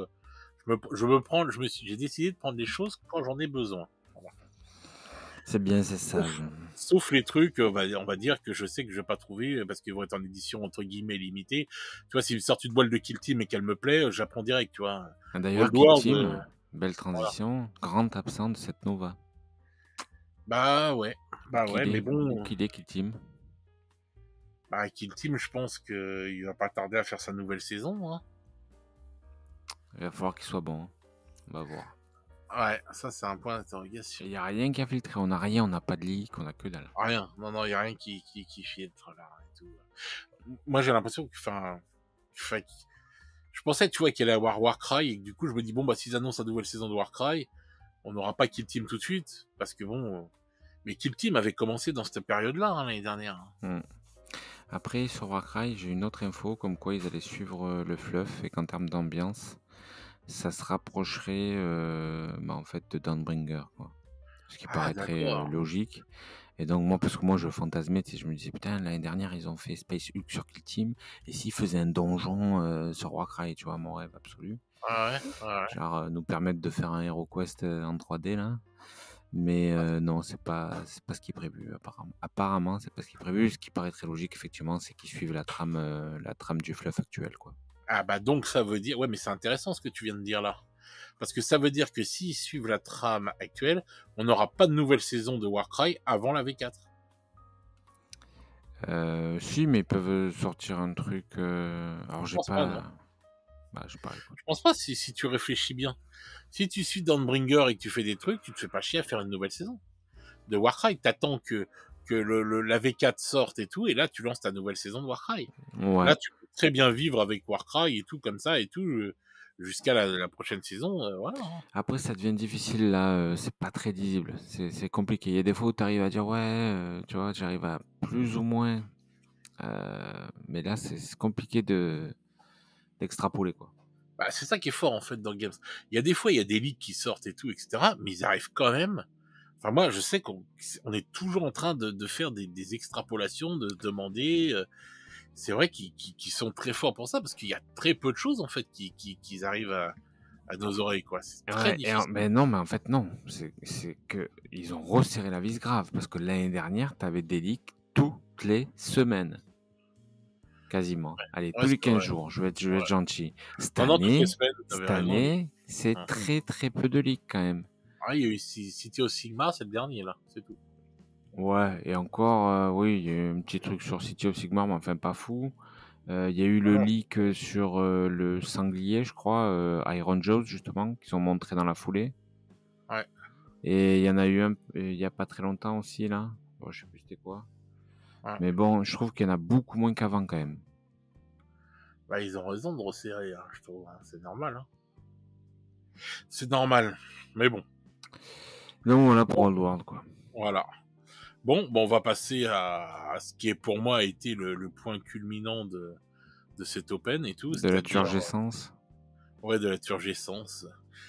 J'ai décidé de prendre des choses quand j'en ai besoin. Voilà. C'est bien, c'est Sauf, sage. sauf les trucs, on va dire que je sais que je vais pas trouver parce qu'ils vont être en édition entre guillemets limitée. Tu vois, s'ils sortent une boîte de Kill Team et qu'elle me plaît, j'apprends direct, tu vois. D'ailleurs, Old Kill World, Team, belle voilà. transition, grand absent de cette Nova. Bah ouais, mais Où bon, qu'il est, Kill Team? bah Kill Team, je pense qu'il va pas tarder à faire sa nouvelle saison, hein. Il va falloir qu'il soit bon, hein. On va voir. Ouais, ça c'est un point d'interrogation. Il n'y a rien qui a filtré, on n'a rien, on n'a pas de leak, on a que dalle. Rien, non, il y a rien qui filtre là et tout. Moi j'ai l'impression que, enfin, je pensais, tu vois, qu'il allait avoir Warcry et que du coup je me dis bon bah s'ils annoncent la nouvelle saison de Warcry, on n'aura pas Kill Team tout de suite parce que bon, mais Kill Team avait commencé dans cette période-là, hein, l'année dernière. Hmm. Après, sur Warcry, j'ai une autre info comme quoi ils allaient suivre le fluff et qu'en termes d'ambiance, ça se rapprocherait en fait de Dawnbringer, quoi. Ce qui Ah paraîtrait d'accord. logique. Et donc, moi, parce que moi, je fantasmais, tu sais, je me disais, putain, l'année dernière, ils ont fait Space Hulk sur Kill Team, et s'ils faisaient un donjon sur Warcry, tu vois, mon rêve absolu. Ah ouais, ouais, ouais. Genre, nous permettre de faire un HeroQuest en 3D, là. Mais Ah, non, c'est pas ce qui est prévu, apparemment. Apparemment, c'est pas ce qui est prévu. Ce qui paraît très logique, effectivement, c'est qu'ils suivent la trame du fluff actuel, quoi. ah bah donc ça veut dire... Ouais, mais c'est intéressant ce que tu viens de dire là. Parce que ça veut dire que s'ils suivent la trame actuelle, on n'aura pas de nouvelle saison de Warcry avant la V4. Si, mais ils peuvent sortir un truc. Alors, Je j'ai pense pas, non. pas. Bah, je sais pas, écoute. Je pense pas si tu réfléchis bien. Si tu suis Dawnbringer et que tu fais des trucs, tu te fais pas chier à faire une nouvelle saison de Warcry. T'attends que la V4 sorte et tout, et là tu lances ta nouvelle saison de Warcry. Ouais. Là tu peux très bien vivre avec Warcry et tout comme ça et tout jusqu'à la prochaine saison. Voilà, hein. Après, ça devient difficile là, c'est pas très lisible, c'est compliqué. Il y a des fois où tu arrives à dire ouais, tu vois, j'arrive à plus ou moins, mais là, c'est compliqué d'extrapoler, quoi. Bah, c'est ça qui est fort en fait dans Games. Il y a des fois, il y a des leaks qui sortent et tout, etc. Mais ils arrivent quand même. Enfin, moi, je sais qu'on est toujours en train de faire des extrapolations, de se demander. C'est vrai qu'ils sont très forts pour ça parce qu'il y a très peu de choses en fait qui arrivent à nos oreilles, quoi. C'est très Ouais, difficile. mais non, mais en fait, non. C'est que ils ont resserré la vis grave parce que l'année dernière, tu avais des leaks toutes les semaines, quasiment. Allez, Ouais, tous les c'est 15 vrai. jours, je vais Ouais. être gentil. Non, non, toutes les semaines, t'avais Cette raison. année, c'est Ouais. très très peu de leaks quand même. Ah, il y a eu City of Sigmar, c'est le dernier là, c'est tout. Ouais, et encore, oui, il y a eu un petit truc sur City of Sigmar, mais enfin pas fou. Il y a eu le Voilà. leak sur le sanglier, je crois, Iron Jaws, justement, qu'ils ont montré dans la foulée. Ouais. Et il y en a eu un il y a pas très longtemps aussi, là. Bon, je sais plus c'était quoi. Ouais. Mais bon, je trouve qu'il y en a beaucoup moins qu'avant, quand même. Bah, ils ont raison de resserrer, hein, je trouve, hein. C'est normal, hein. C'est normal. Mais bon. Donc voilà pour Bon, Old quoi. voilà. Bon, on va passer à ce qui est pour moi a été le point culminant de cet Open et tout, De la c'est-à-dire turgescence. ouais de la turgescence,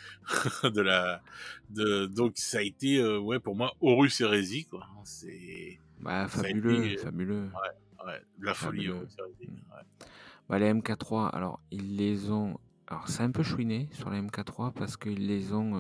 de la donc ça a été ouais pour moi Horus Heresy quoi. C'est Bah, ça a fabuleux, été fabuleux, ouais de la folie fabuleux. Horus Heresy. Mm. Ouais. Bah, les MK3, alors, ils les ont. Alors, c'est un peu chouiné sur les MK3 parce qu'ils les ont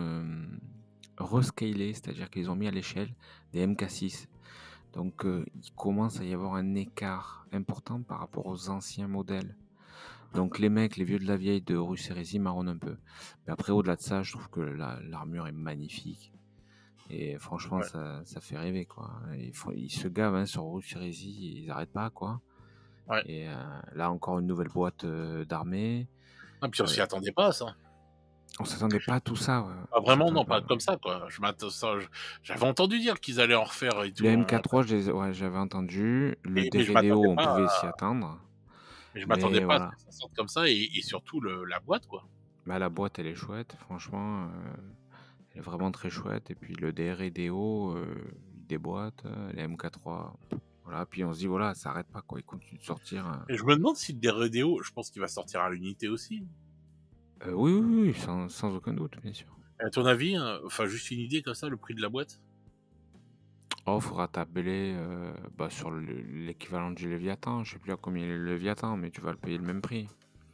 rescalés, c'est-à-dire qu'ils ont mis à l'échelle des MK6. Donc, il commence à y avoir un écart important par rapport aux anciens modèles. Donc, les mecs, les vieux de la vieille de Horus Heresy marronnent un peu. Mais après, au-delà de ça, je trouve que l'armure est magnifique. Et franchement, Ouais. ça fait rêver, quoi. Ils se gavent hein, sur Horus Heresy, ils n'arrêtent pas, quoi. Ouais. Et là, encore une nouvelle boîte d'armée. Ah, puis on Euh, s'y attendait pas à ça. on s'attendait pas à tout ça, ouais. Pas On vraiment, s'attendait non, pas. pas comme ça quoi. Je m'attends ça, j'avais entendu dire qu'ils allaient en refaire et Le tout, hein, MK3, ouais, j'avais entendu. Le mais je m'attendais DRDO, on pas pouvait s'y attendre. mais je m'attendais Mais pas à ce voilà. que ça sorte comme ça et surtout la boîte quoi. Bah, la boîte, elle est chouette, franchement. Elle est vraiment très chouette. Et puis le DRDO, il déboîte. Les MK3, voilà. Puis on se dit, voilà, ça arrête pas, quoi. Il continue de sortir. Et je me demande si le DRDO, je pense qu'il va sortir à l'unité aussi. Oui, oui, oui, sans aucun doute, bien sûr. À ton avis, hein, enfin juste une idée comme ça, le prix de la boîte? Oh, faudra tabler bah, sur l'équivalent du Léviathan. Je sais plus à combien est le Léviathan, mais tu vas le payer le même prix,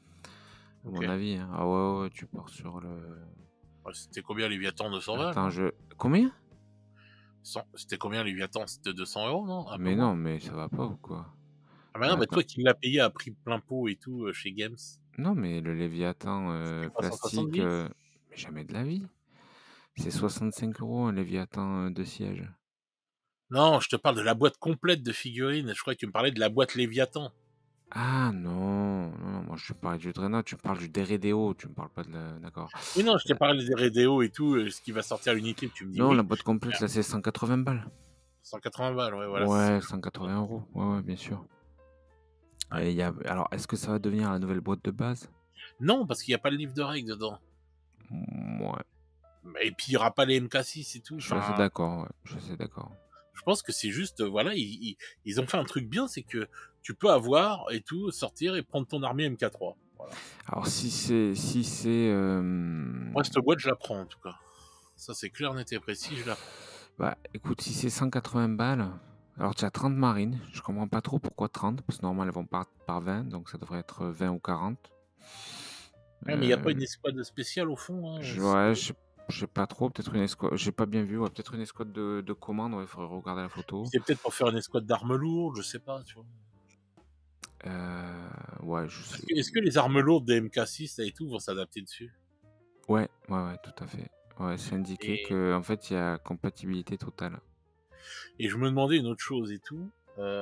à Ok. mon avis. Hein. Ah ouais, ouais, tu pars sur le. Ouais, c'était combien Léviathan 220 Attends, non? Combien? C'était combien Léviathan? C'était 200 € non? Un peu Mais moins? non, mais ça va pas ou quoi? Ah bah non, mais Attends. toi qui l'as payé à prix plein pot et tout chez Games, Non, mais le Léviathan c'était quoi plastique, 170? mais jamais de la vie. C'est 65 euros un Léviathan de siège. Non, je te parle de la boîte complète de figurines. Je crois que tu me parlais de la boîte Léviathan. Ah non, non, non, moi je te parle du Dreadnought, tu me parles du DRDO, tu me parles pas de la. D'accord. Oui, non, je t'ai parlé des Redeo et tout, ce qui va sortir à l'unité, tu me dis Non, la oui. boîte complète là c'est 180 balles. 180 balles, ouais, voilà, c'est Ouais, ça. 180 euros. Ouais, ouais, bien sûr. Ouais. Alors, est-ce que ça va devenir la nouvelle boîte de base? Non, parce qu'il n'y a pas le livre de règles dedans. Ouais, Et puis il n'y aura pas les MK6 et tout. je suis assez Enfin, d'accord. Ouais, je suis assez d'accord. Je pense que c'est juste, voilà, ils ont fait un truc bien, c'est que tu peux avoir et tout, sortir et prendre ton armée MK3. Voilà. Alors si c'est, Moi, cette boîte, je la prends en tout cas. Ça, c'est clair, net et précis, je la prends. bah, écoute, si c'est 180 balles, alors tu as 30 marines. Je comprends pas trop pourquoi 30, parce que normalement elles vont par 20, donc ça devrait être 20 ou 40. Ouais, mais il n'y a pas Euh, une escouade spéciale au fond, hein, ouais, je sais pas trop, peut-être une escouade, j'ai pas bien vu, ouais, peut-être une escouade de commande, ouais, il faudrait regarder la photo. c'est peut-être pour faire une escouade d'armes lourdes, je sais pas, tu vois. Ouais, je Est-ce sais. que, est-ce que les armes lourdes des MK6 et tout vont s'adapter dessus? Ouais, tout à fait. Ouais, c'est indiqué Et, que en fait il y a compatibilité totale. et je me demandais une autre chose et tout.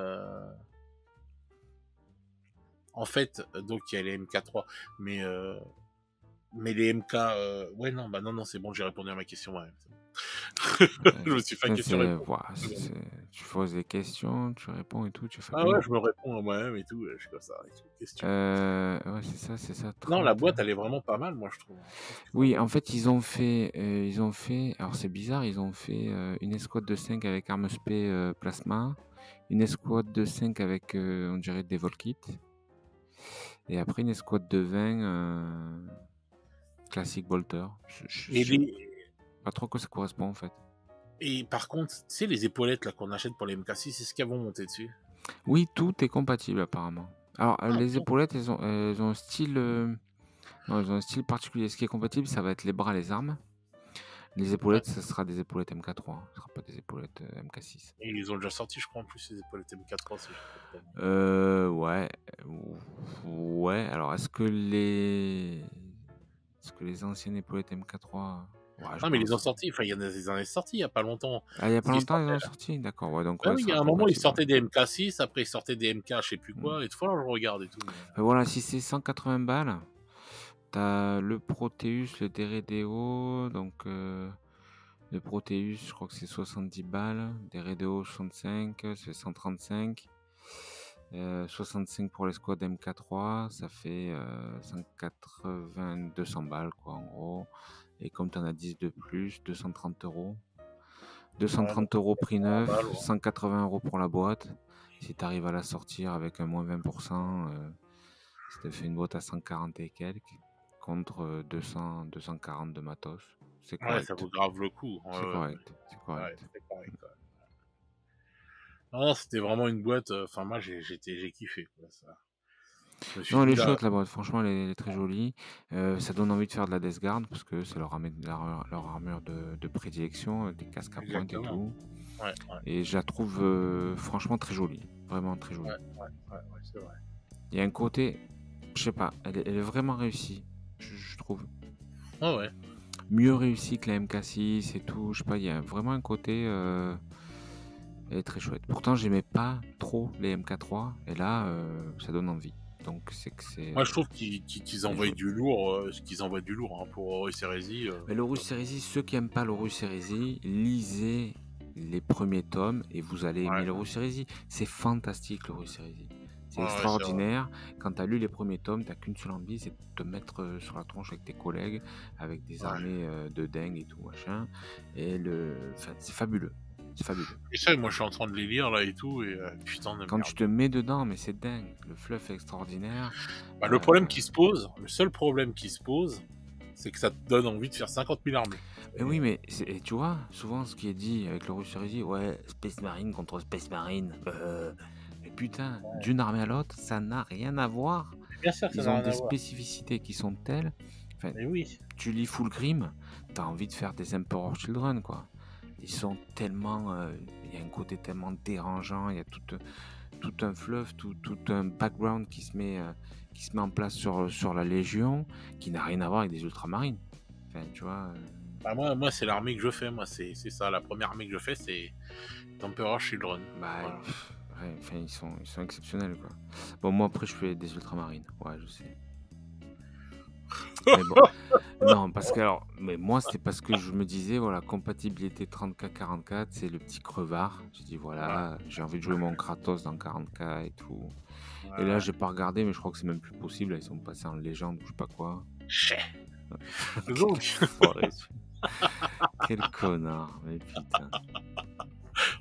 En fait, donc il y a les MK3, mais les MK, ouais, non, bah non, c'est bon, j'ai répondu à ma question. Ouais, c'est bon. Je me suis fait Ça, question-réponse. voilà, tu poses des questions, tu réponds et tout, tu fais Ah bien. ouais, je me réponds à moi-même et tout, je suis comme ça, et tout, question. Ouais, c'est ça, Non, la 30. boîte, elle est vraiment pas mal, moi, je trouve. Franchement, pas Oui, mal. en fait, ils ont fait, alors c'est bizarre, ils ont fait une escouade de 5 avec armes spé plasma, une escouade de 5 avec, on dirait, des volkits, et après une escouade de 20 classique bolter. Je Et, sais les... pas trop à quoi ça correspond en fait. et par contre, tu sais, les épaulettes là qu'on achète pour les MK6, c'est ce qu'elles vont monter dessus. Oui, tout est compatible apparemment. Alors, Ah, les bon. épaulettes, elles ont un style, non, elles ont un style particulier. Ce qui est compatible, ça va être les bras, les armes. Les Ouais. épaulettes, ça sera des épaulettes MK3, hein. Ce sera pas des épaulettes MK6. Et ils ont déjà sorti, je crois, en plus, les épaulettes MK3, si je ne pas de conneries. Ouais, ouais. Alors, est-ce que les anciennes épaulettes MK3, ouais, je Non, mais ils ont pense. sorti, enfin, ils en ont sorti il y a pas longtemps. Ah, il y a Parce pas qu'ils longtemps, ils sortaient. ont sorti, d'accord. Ouais, donc Bah ouais, oui, ça il y sera a un moment, ils compatible. sortaient des MK6, après ils sortaient des MK, je sais plus Mm. quoi, et tout, je regarde et tout. Mais... Voilà, si c'est 180 balles, t'as le Proteus, le Deredeo, donc le Proteus, je crois que c'est 70 balles, Deredeo 65, c'est 135, 65 pour les squads MK3, ça fait 180, 200 balles quoi en gros, et comme t'en as 10 de plus, 230 euros. Ouais, donc 230 euros prix 180 neuf, balles, ouais. 180 euros pour la boîte. Si tu arrives à la sortir avec un moins 20%, ça te fait une boîte à 140 et quelques contre 200, 240 de matos. C'est Ouais, ça correct. vaut grave le coup. Ouais, C'est ouais, correct. C'est ouais, correct. c'est correct. Ouais. Non, c'était vraiment une boîte. Enfin, moi, j'ai kiffé. Quoi, ça. Je me suis Non, elle dit est là, chouette la boîte. Franchement, elle est très jolie. Ça donne envie de faire de la Death Guard parce que c'est leur armure de prédilection, des casques à pointe et exactement. tout. Ouais, ouais, Et je la trouve franchement très jolie. Vraiment très ouais, jolie. ouais, c'est vrai. Il y a un côté, je sais pas, elle est vraiment réussie, je trouve. Ouais, ouais. Mieux réussie que la MK6 et tout, je sais pas, il y a vraiment un côté, elle est très chouette. Pourtant, j'aimais pas trop les MK3, et là, ça donne envie. Donc, c'est que Moi, je trouve qu'ils elle est envoient jolie. du lourd, qu'ils envoient du lourd hein, pour Horus Heresy. Mais l'Horus Heresy, ceux qui aiment pas l'Horus Heresy, lisez les premiers tomes et vous allez aimer Ouais, l'Horus Heresy. C'est fantastique l'Horus Heresy. C'est ouais, c'est vrai. extraordinaire. Quand tu as lu les premiers tomes, t'as qu'une seule envie, c'est de te mettre sur la tronche avec tes collègues, avec des Ouais. armées de dingue et tout machin. Et enfin, c'est fabuleux. C'est fabuleux. Et ça, moi, je suis en train de les lire là et tout, et putain de Quand merde. tu te mets dedans, mais c'est dingue. Le fluff est extraordinaire. Bah, le problème qui se pose, le seul problème qui se pose, c'est que ça te donne envie de faire 50 000 armées. Mais oui, mais et tu vois, souvent ce qui est dit avec l'Horus Heresy, ouais, Space Marine contre Space Marine. Mais putain, d'une armée à l'autre, ça n'a rien à voir. Bien sûr que ça Ils n'a ont rien des à voir. spécificités qui sont telles. Enfin, Mais oui. tu lis Fulgrim, t'as envie de faire des Emperor Children, quoi. Ils sont tellement. Il y a un côté tellement dérangeant, il y a tout un fluff, tout un background qui se met en place sur la Légion, qui n'a rien à voir avec des ultramarines. Enfin, tu vois. Bah, moi c'est l'armée que je fais. Moi, c'est ça. La première armée que je fais, c'est Emperor Children. Bah, Voilà. ouais, enfin, ils sont exceptionnels, quoi. Bon, moi, après, je fais des ultramarines. Ouais, je sais. Mais bon, non, parce que, alors, mais moi, c'était parce que je me disais, voilà, compatibilité 30K-44, c'est le petit crevard. J'ai dit, Ouais, voilà, j'ai envie de jouer mon Kratos dans 40K et tout. ouais, Et là, ouais. j'ai pas regardé, mais je crois que c'est même plus possible. Là, ils sont passés en légende ou je sais pas quoi. Chais. Quel Donc, enfoiré, celui-là. Quel connard, mais putain.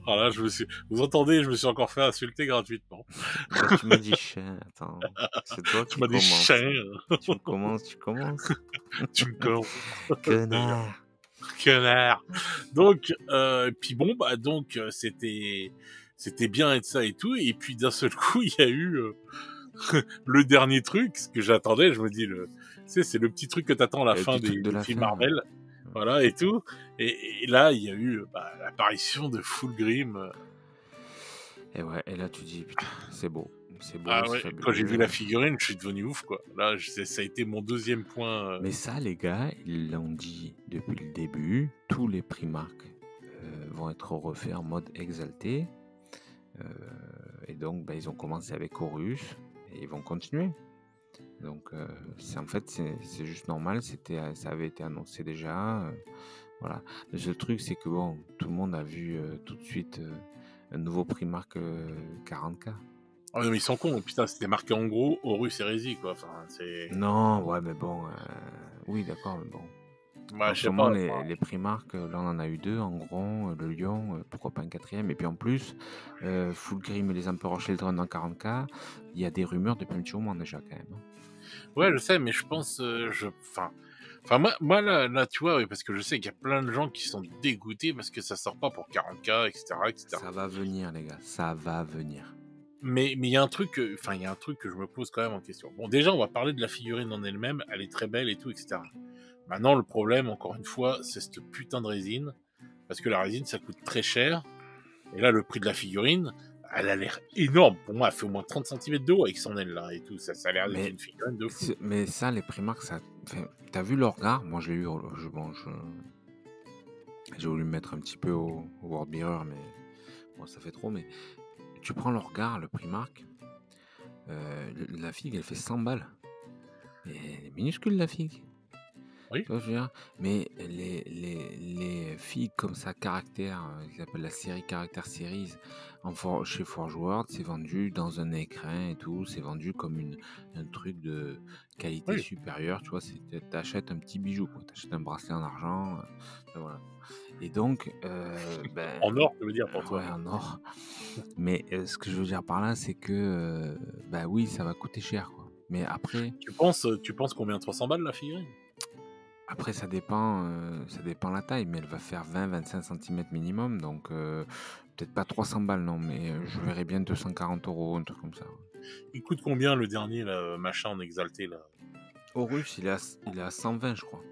Voilà, vous entendez, je me suis encore fait insulter gratuitement. Bah, tu m'as dit chien, attends. C'est toi Tu qui m'as des commences. chiens, Tu commences. tu me connais, d'ailleurs. Connard. Connard. Donc, puis bon, bah donc c'était bien et de ça et tout, et puis d'un seul coup, il y a eu le dernier truc, ce que j'attendais, je me dis tu sais, c'est le petit truc que t'attends à la Le fin petit truc de des la films fin. Marvel, voilà et tout, et là il y a eu l'apparition de Fulgrim. Et ouais, et là tu dis, putain, c'est beau, c'est Ah ouais, quand j'ai vu fabuleux. la figurine, je suis devenu ouf quoi. Là, ça a été mon deuxième point. Mais ça, les gars, ils l'ont dit depuis le début, tous les Primark vont être refaits en mode exalté. Et donc, bah, ils ont commencé avec Horus et ils vont continuer. Donc, en fait, c'est juste normal. Ça avait été annoncé déjà. Voilà. Le seul truc, c'est que bon, tout le monde a vu tout de suite un nouveau Primark 40K. Oh non, mais ils sont cons, putain, c'était marqué en gros Horus Hérésie quoi. Enfin, c'est. Non, ouais, mais bon, oui, d'accord, mais bon. Bah, En je ce sais pas. moment, les Primark, là, on en a eu deux, en gros, le Lion, pourquoi pas un quatrième. Et puis en plus, Fulgrim et les Empereurs Children en 40K, il y a des rumeurs depuis un petit moment déjà, quand même. Ouais, je sais, mais je pense, enfin, moi là, tu vois, oui, parce que je sais qu'il y a plein de gens qui sont dégoûtés parce que ça sort pas pour 40K, etc., etc. Ça va venir, les gars, ça va venir. Mais il y a un truc, il y a un truc que je me pose quand même en question. Bon, déjà, on va parler de la figurine en elle-même, elle est très belle et tout, etc. Maintenant, le problème, encore une fois, c'est cette putain de résine, parce que la résine, ça coûte très cher. Et là, le prix de la figurine, elle a l'air énorme. Pour moi, elle fait au moins 30 centimètres de haut avec son aile là et tout. Ça a l'air d'être Mais, une figurine de fou. mais ça, les Primark, t'as vu leur regard? Moi, je l'ai eu, j'ai voulu me mettre un petit peu au World Mirror, mais bon, ça fait trop. Mais tu prends leur regard, le Primark, la figue, elle fait 100 balles. Et elle est minuscule, la figue. Oui. Tu vois, je veux dire, mais les filles comme ça, caractère, ils appellent la série caractère series, chez Forge World, c'est vendu dans un écrin et tout, c'est vendu comme un truc de qualité Oui. supérieure, tu vois, t'achètes un petit bijou, quoi, t'achètes un bracelet en argent, voilà. Et donc, ben, En or, tu veux dire pour toi. ouais, en or. Mais ce que je veux dire par là, c'est que, bah oui, ça va coûter cher, quoi. Mais Tu penses combien 300 balles la figurine? après, ça dépend la taille, mais elle va faire 20-25 cm minimum, donc peut-être pas 300 balles, non, mais je verrais bien 240 €, un truc comme ça. Il coûte combien le dernier là, machin en exalté là? Horus, il est à 120, je crois.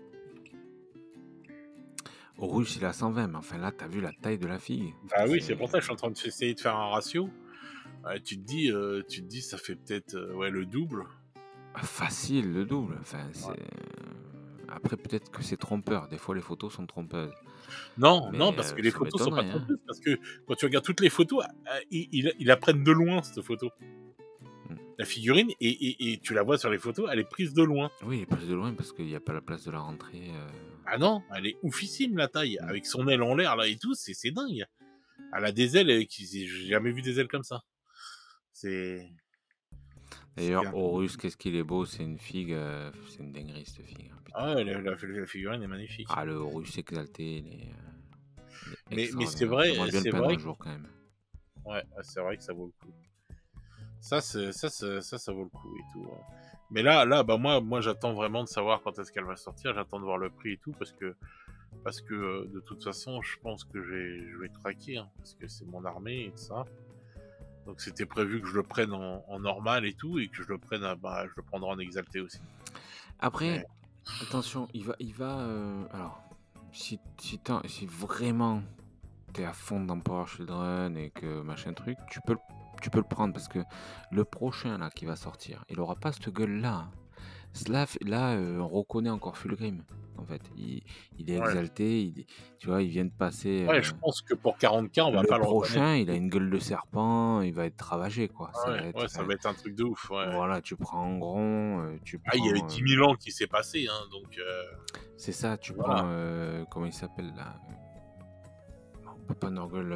Horus, il est à 120, mais enfin là, t'as vu la taille de la fille. Ah oui, C'est c'est pour ça que je suis en train d'essayer de faire un ratio. Tu te dis, ça fait peut-être ouais, le double. facile, le double. Enfin, Ouais. après, peut-être que c'est trompeur. Des fois, les photos sont trompeuses. Non, non, Mais parce que les ça photos sont pas m'étonnerait, hein. trompeuses. Parce que quand tu regardes toutes les photos, ils la prennent de loin, cette photo. Mm. La figurine, et tu la vois sur les photos, elle est prise de loin. Oui, il est plus de loin parce qu'il n'y a pas la place de la rentrée. Ah non, elle est oufissime la taille. Mm. Avec son aile en l'air là et tout, c'est dingue. Elle a des ailes, j'ai jamais vu des ailes comme ça. C'est D'ailleurs, bien. Horus, qu'est-ce qu'il est beau, c'est une figue, c'est une dinguerie cette figue, hein, putain. Ah ouais, la figurine est magnifique. Ah, le Horus exalté, il est Mais extraordinaire. J'aimerais bien le c'est peindre vrai. un jour quand même. Ouais, c'est vrai que ça vaut le coup. Ça vaut le coup et tout. Ouais. Mais là, bah moi, j'attends vraiment de savoir quand est-ce qu'elle va sortir. J'attends de voir le prix et tout parce que de toute façon, je pense que je vais craquer hein, parce que c'est mon armée et tout ça. Donc c'était prévu que je le prenne en normal et tout et que je le prenne, je le prendrai en exalté aussi. Après, Mais attention, alors, si vraiment t'es à fond dans Power Children et que machin truc, tu peux le prendre parce que le prochain là qui va sortir, il aura pas cette gueule là. Là, on reconnaît encore Fulgrim. En fait, il est ouais, exalté. Tu vois, il vient de passer. ouais, je pense que pour 40K, on va Le pas le reconnaître. prochain, il a une gueule de serpent. Il va être ravagé, quoi. Ah Ça ouais, va être. ouais, ça Enfin, va être un truc de ouf. Ouais, ouais. voilà, tu prends en gros, tu Ah, il y avait prends. 10 000 ans qui s'est passé, hein, donc C'est ça, tu voilà. prends. Comment il s'appelle là? Papa Nurgle.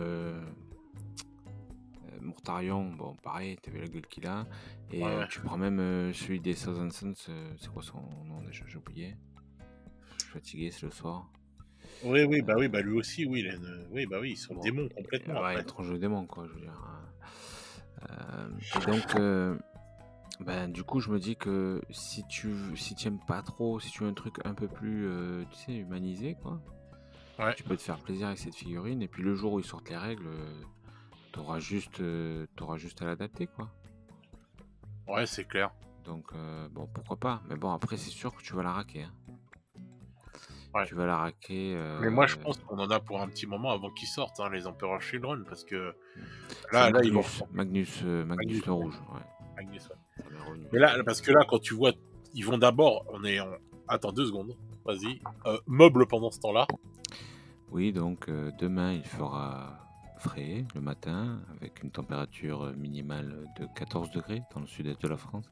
Mortarion, bon, pareil, t'as vu la gueule qu'il a. Et Ouais, ouais. tu prends même celui des Thousand Sons. C'est quoi son nom déjà? J'ai oublié. Je suis fatigué, c'est le soir. Oui, oui, Heu, bah, lui aussi, oui, il a une oui, bah, oui, ils sont bon, démons complètement ouais, après. la tronche de démon, quoi, je veux dire, et donc ben, du coup, je me dis que si tu aimes pas trop, si tu veux un truc un peu plus, tu sais, humanisé, quoi, Ouais, tu peux te faire plaisir avec cette figurine et puis le jour où ils sortent les règles, tu juste à l'adapter, quoi. ouais, c'est clair. Donc bon, pourquoi pas? Mais bon, après, c'est sûr que tu vas la raquer, hein. Ouais. Tu vas la raquer, Mais moi, je pense qu'on en a pour un petit moment avant qu'ils sortent, hein, les Emperor Children, parce que mmh, c'est là, ils vont ressortir Magnus Magnus, le ouais, rouge, ouais, Magnus, ouais. ça m'est revenu, Mais ça là, y est. parce que là, quand tu vois, ils vont d'abord, on est en attends 2 secondes, vas-y, meuble pendant ce temps-là. Oui, donc demain, il fera frais le matin avec une température, minimale de 14 degrés dans le sud-est de la France.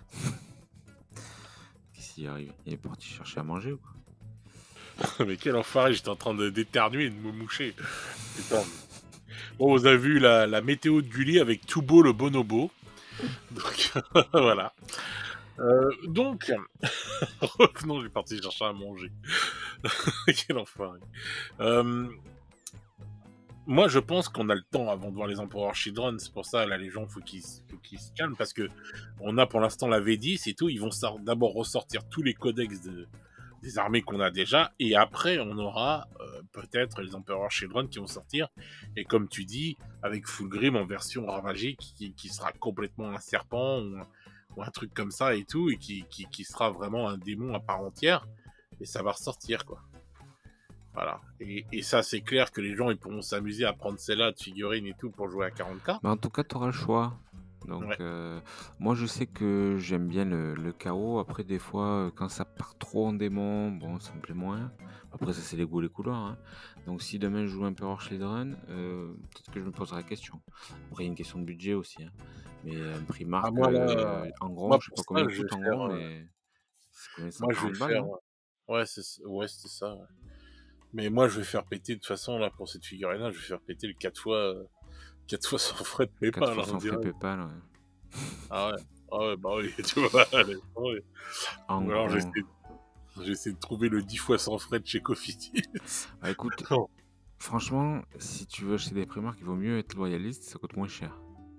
Qu'est-ce qui arrive? Il est parti chercher à manger ou quoi? Mais quel enfoiré, j'étais en train de d'éternuer et de me moucher. Putain. Bon, vous avez vu la météo de Gulli avec Tubo le bonobo. Donc, voilà. Donc, revenons, j'ai parti chercher à manger. Quel enfoiré. Euh, Moi, je pense qu'on a le temps avant de voir les Emperor Children. C'est pour ça, là, les gens, faut qu'ils se calment parce que on a pour l'instant la V10 et tout. Ils vont d'abord ressortir tous les codex des armées qu'on a déjà et après, on aura peut-être les Emperor Children qui vont sortir. Et comme tu dis, avec Fulgrim en version ravagée qui sera complètement un serpent ou un truc comme ça et tout et qui sera vraiment un démon à part entière. Et ça va ressortir, quoi. Voilà. Et ça, c'est clair que les gens ils pourront s'amuser à prendre celle-là de figurines et tout pour jouer à 40K. Mais en tout cas, tu auras le choix. Ouais. Donc moi, je sais que j'aime bien le chaos. Après, des fois, quand ça part trop en démon, bon, ça me plaît moins. Après, ça, c'est les goûts, les couleurs, hein. Donc si demain, je joue un peu hors Children, peut-être que je me poserai la question. Après, il y a une question de budget aussi, hein. Mais un prix Ah, marque, moi, là, en gros, moi, je sais pour pas ça, combien il je vais coûte en faire. gros, mais c'est combien? Moi, je vais 140 balles, faire. non? Ouais, ouais, c'est ça. Ouais. Mais moi, je vais faire péter, de toute façon, là, pour cette figurine-là, je vais faire péter le 4 fois sans frais de 4 PayPal, fois là, on sans frais dirait. PayPal, ouais. Ah ouais. Ah ouais, bah oui, tu vois. Allez, ouais. En Ou alors, gros. j'essaie de trouver le 10 fois sans frais de chez Cofidis. Bah écoute, Non. franchement, si tu veux acheter des Primark, il vaut mieux être loyaliste, ça coûte moins cher.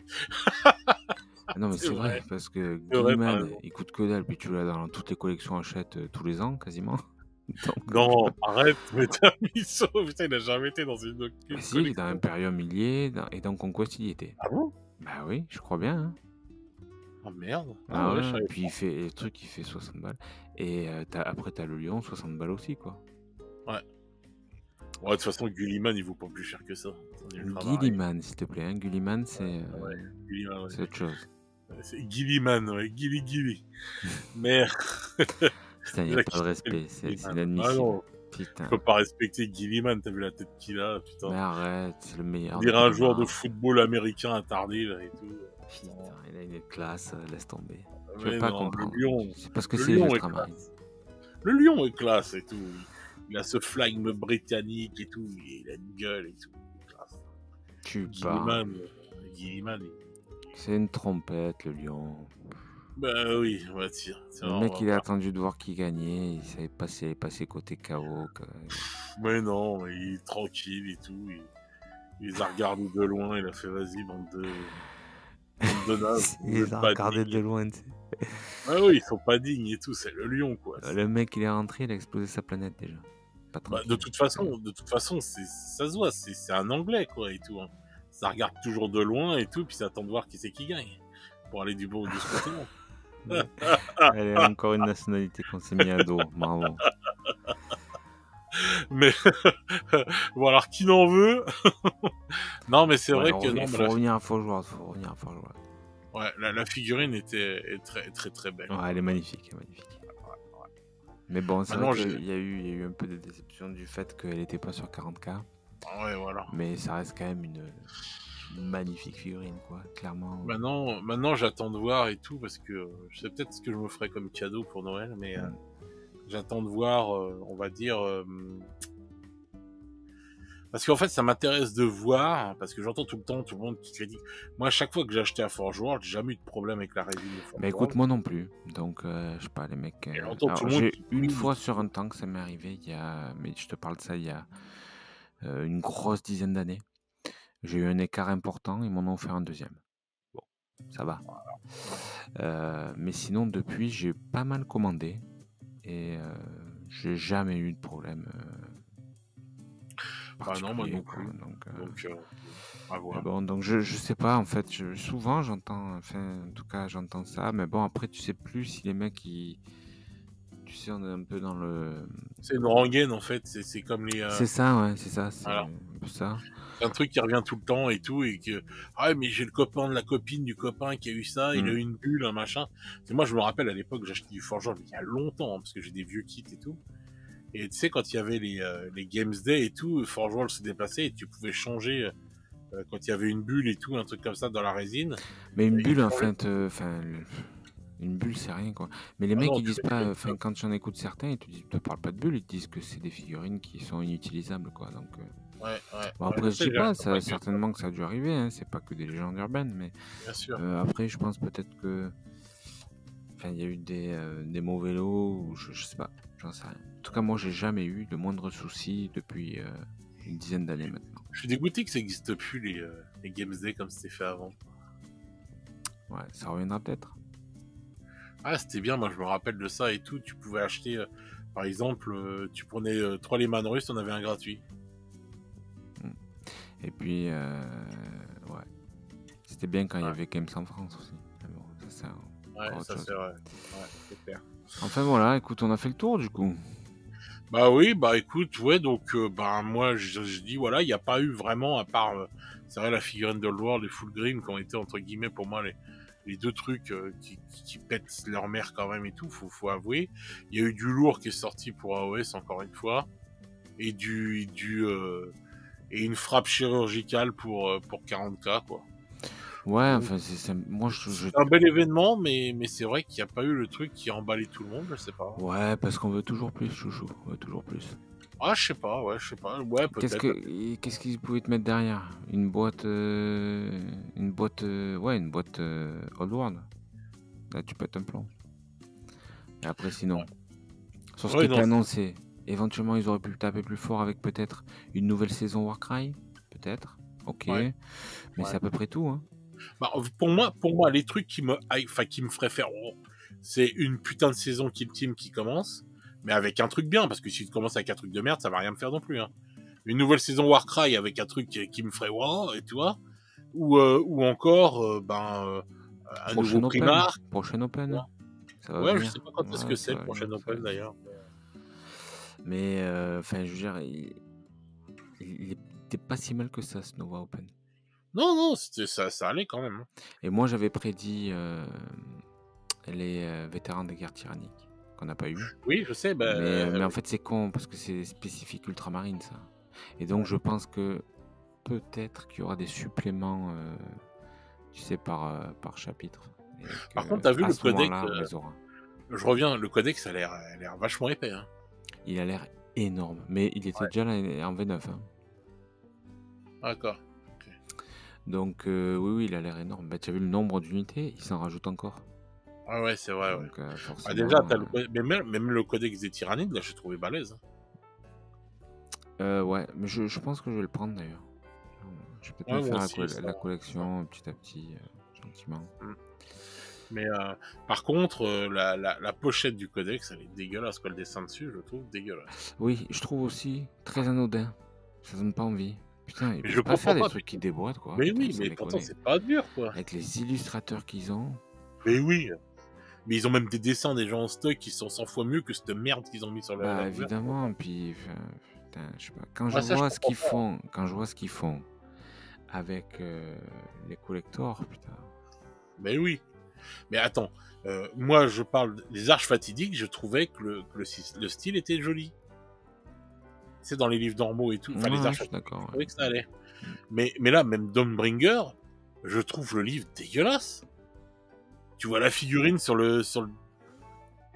Ah non, mais C'est c'est vrai, vrai, parce que c'est vrai, t'as Gilliman, raison. il coûte que dalle, puis tu l'as dans toutes les collections Hachette tous les ans, quasiment. Donc, Non, arrête, mais t'as mis ça, putain, il a jamais été dans bah une si, dans collection. Imperium il y est, et dans Conquest il y était. Ah bon? Bah oui, je crois bien, hein. Ah merde. Ah Ah ouais, je ouais, savais puis le truc, il fait 60 balles. Et après, t'as le Lion, 60 balles aussi, quoi. pas. Ouais. Ouais, de toute façon, Gulliman, il vaut pas plus cher que ça. C'est ultramarine. Gilliman, s'il te plaît, hein. Gilliman, Ouais, Gulliman, ouais. c'est autre chose. C'est Gilliman, ouais, Gilly. Mais Putain, il n'y a déjà pas qu'il de s'appelle respect, c'est Gilliman. Ah inadmissible. non, tu Putain. peux pas respecter Gilliman, t'as vu la tête qu'il a, putain. Mais arrête, c'est le On meilleur des dirait un joueur de Primark. football américain attardé, là, et tout. Putain. Putain, il a une classe, laisse tomber. Tu veux Mais pas non, comprendre. C'est parce que le c'est les lion est Ultramarines. classe. Le lion est classe et tout. Il a ce flegme britannique et tout. Il a une gueule et tout. Il est classe. Tu parles. Gilliman, Gilliman, C'est une trompette, le lion. bah oui, on va dire. Tiens, Le on mec, va il a voir. attendu de voir qui gagnait. Il savait pas s'il allait passer côté KO. Mais non, il est tranquille et tout. Il les a regardés de loin. Il a fait vas-y, bande de nazes. Il Vous êtes les a pas regardés dignes. de loin, tu sais. Ah oui, ils sont pas dignes et tout. C'est le lion, quoi. Le mec, il est rentré, il a explosé sa planète déjà. Pas Bah, tranquille. de toute façon, ça se voit. C'est un anglais, quoi, et tout. Hein. Ça regarde toujours de loin et tout. Puis ça attend de voir qui c'est qui gagne. Pour aller du bout du continent. Allez, encore une nationalité qu'on s'est mis à dos. Bravo. Mais bon, alors qui n'en veut? Non, mais c'est Ouais, vrai que non, mais faut revenir à Fort-Jouard. Faut revenir à Fort-Jouard. ouais, la figurine est très très très belle. Ouais, elle est magnifique, elle est magnifique. Mais bon, c'est vrai Maintenant, qu'il y a eu un peu de déception du fait qu'elle n'était pas sur 40K. ouais, voilà. Mais ça reste quand même une magnifique figurine, quoi. Clairement. Maintenant, j'attends de voir et tout parce que je sais peut-être ce que je me ferai comme cadeau pour Noël, mais j'attends de voir, on va dire, Parce qu'en fait, ça m'intéresse de voir, parce que j'entends tout le temps tout le monde qui critique. Moi, à chaque fois que j'ai acheté un Forge World, j'ai jamais eu de problème avec la résine de Bah Forge écoute, World. moi non plus. Donc, je sais pas, les mecs. Et j'entends tout Alors, le monde j'ai qui une crie. fois sur un temps que ça m'est arrivé, mais je te parle de ça il y a une grosse dizaine d'années. J'ai eu un écart important, ils m'en ont offert un deuxième. Bon, ça va. Mais sinon, depuis, j'ai pas mal commandé et j'ai jamais eu de problème Bah non, moi particulier, non quoi. plus. Donc, Donc, à mais voir. bon, donc je sais pas, en fait, souvent j'entends, enfin, en tout cas, j'entends ça, mais bon, après, tu sais plus si les mecs, tu sais, on est un peu dans le. C'est une rengaine, en fait. C'est comme les. C'est ça, ouais, c'est ça, c'est Voilà. un peu ça. C'est un truc qui revient tout le temps et tout. Et que. Ah, mais j'ai le copain de la copine du copain qui a eu ça. Il a eu une bulle, un machin. C'est moi, je me rappelle à l'époque, j'achetais du Forge World il y a longtemps, hein, parce que j'ai des vieux kits et tout. Et tu sais, quand il y avait les Games Day et tout, Forge World se déplaçait et tu pouvais changer quand il y avait une bulle et tout, un truc comme ça dans la résine. Mais une Il bulle, en changeait. fait, une bulle, c'est rien, quoi. Mais les Ah mecs, non, ils tu disent mets pas, une enfin, quand j'en écoute certains, ils te parlent pas de bulles, ils te disent que c'est des figurines qui sont inutilisables, quoi. Donc, Ouais, ouais. bon, Ouais, après, je je sais, dis j'ai pas, acheté un pack de ça, certainement que ça a dû arriver, hein, c'est pas que des légendes urbaines, mais bien sûr. après, je pense peut-être que, enfin, il y a eu des mauvais lots, ou je sais pas, j'en sais rien. En tout cas, moi, j'ai jamais eu le moindre souci depuis une dizaine d'années maintenant. Je suis dégoûté que ça n'existe plus les Games Day comme c'était fait avant. Ouais, ça reviendra peut-être. Ah, c'était bien, moi je me rappelle de ça et tout. Tu pouvais acheter, par exemple, tu prenais 3 Lehman Russ, t'en avais un gratuit. Et puis, ouais, c'était bien quand il y avait Games en France aussi. Mais bon, ça, c'est Ouais, encore autre ça chose. c'est vrai. Ouais, c'est clair. Enfin voilà, écoute, on a fait le tour du coup. Bah oui, bah écoute, ouais, donc bah moi je dis voilà, il n'y a pas eu vraiment, à part, c'est vrai, la figurine de World et Full Grim qui ont été entre guillemets pour moi les deux trucs qui pètent leur mère quand même et tout, faut avouer. Il y a eu du lourd qui est sorti pour AOS encore une fois, et et une frappe chirurgicale pour 40K quoi. Ouais, Donc, enfin, moi c'est un bel événement, mais c'est vrai qu'il n'y a pas eu le truc qui a emballé tout le monde, je sais pas. Ouais, parce qu'on veut toujours plus, chouchou, on veut toujours plus. Ah, je sais pas, ouais, je sais pas, ouais, peut-être. Qu'est-ce qu'ils pouvaient te mettre derrière? Une boîte, ouais, une boîte Old World. Là, tu pètes un plomb. Et après, sinon, sur ce qui Ouais, était non, annoncé, éventuellement, ils auraient pu taper plus fort avec peut-être une nouvelle saison Warcry, peut-être. Ok, ouais, mais ouais. c'est à peu près tout, hein. Bah, pour moi, les trucs qui me feraient faire, oh, c'est une putain de saison Kill Team qui commence, mais avec un truc bien, parce que si tu commences avec un truc de merde, ça va rien me faire non plus, hein. Une nouvelle saison Warcry avec un truc qui me ferait wow, et tu vois, ou encore, un nouveau Primark. Prochain Tu Open, vois. ça va Ouais, je sais venir. pas quand est-ce que Ouais, c'est ça le va prochain venir, ça va Open venir. d'ailleurs. Mais, enfin, je veux dire, il était pas si mal que ça, ce Nova Open. Non, non, ça allait quand même, hein. Et moi, j'avais prédit les vétérans des guerres tyranniques, qu'on n'a pas eu. Oui, je sais, Mais en fait, c'est con, parce que c'est spécifique ultramarine, ça. Et donc, je pense que peut-être qu'il y aura des suppléments, tu sais, par chapitre. Et par que, contre, t'as vu à le ce codex, moment-là, on les aura. je reviens, le codex a l'air vachement épais, hein. Il a l'air énorme, mais il était déjà là en V9. Hein. D'accord. Donc, oui, il a l'air énorme. Bah, tu as vu le nombre d'unités, il s'en rajoute encore. Ah ouais, c'est vrai, ouais. Donc, Ah, forcément. déjà, mais même le codex des tyrannides, là, je trouvé balèze. Ouais, mais je pense que je vais le prendre d'ailleurs. Je vais peut-être Ouais, me moi faire aussi, la collection petit à petit, gentiment. Mais par contre, la pochette du codex, elle est dégueulasse. Quoi, le dessin dessus, je le trouve dégueulasse. Oui, je trouve aussi très anodin. Ça donne pas envie. Putain, ils Mais je peuvent pas faire comprends des pas. trucs qui déboîtent, quoi. Mais Putain, oui, sans mais pourtant, déconner. c'est pas dur, quoi. Avec les illustrateurs qu'ils ont. Mais oui. Mais ils ont même des dessins des gens en stock qui sont 100 fois mieux que cette merde qu'ils ont mis sur la Bah, couverture. évidemment, puis, putain, je sais pas. Quand Ouais, je ça, je vois ce qu'ils comprends font, quand je vois ce qu'ils font avec les collectors, putain. Mais oui. Mais attends, moi, je parle des arches fatidiques, je trouvais que le style était joli. C'est dans les livres normaux et tout. Enfin, les Ouais, arches je suis fatidiques, je d'accord. trouvais que ça allait. Mais là, même Dawnbringer, je trouve le livre dégueulasse. Tu vois la figurine sur le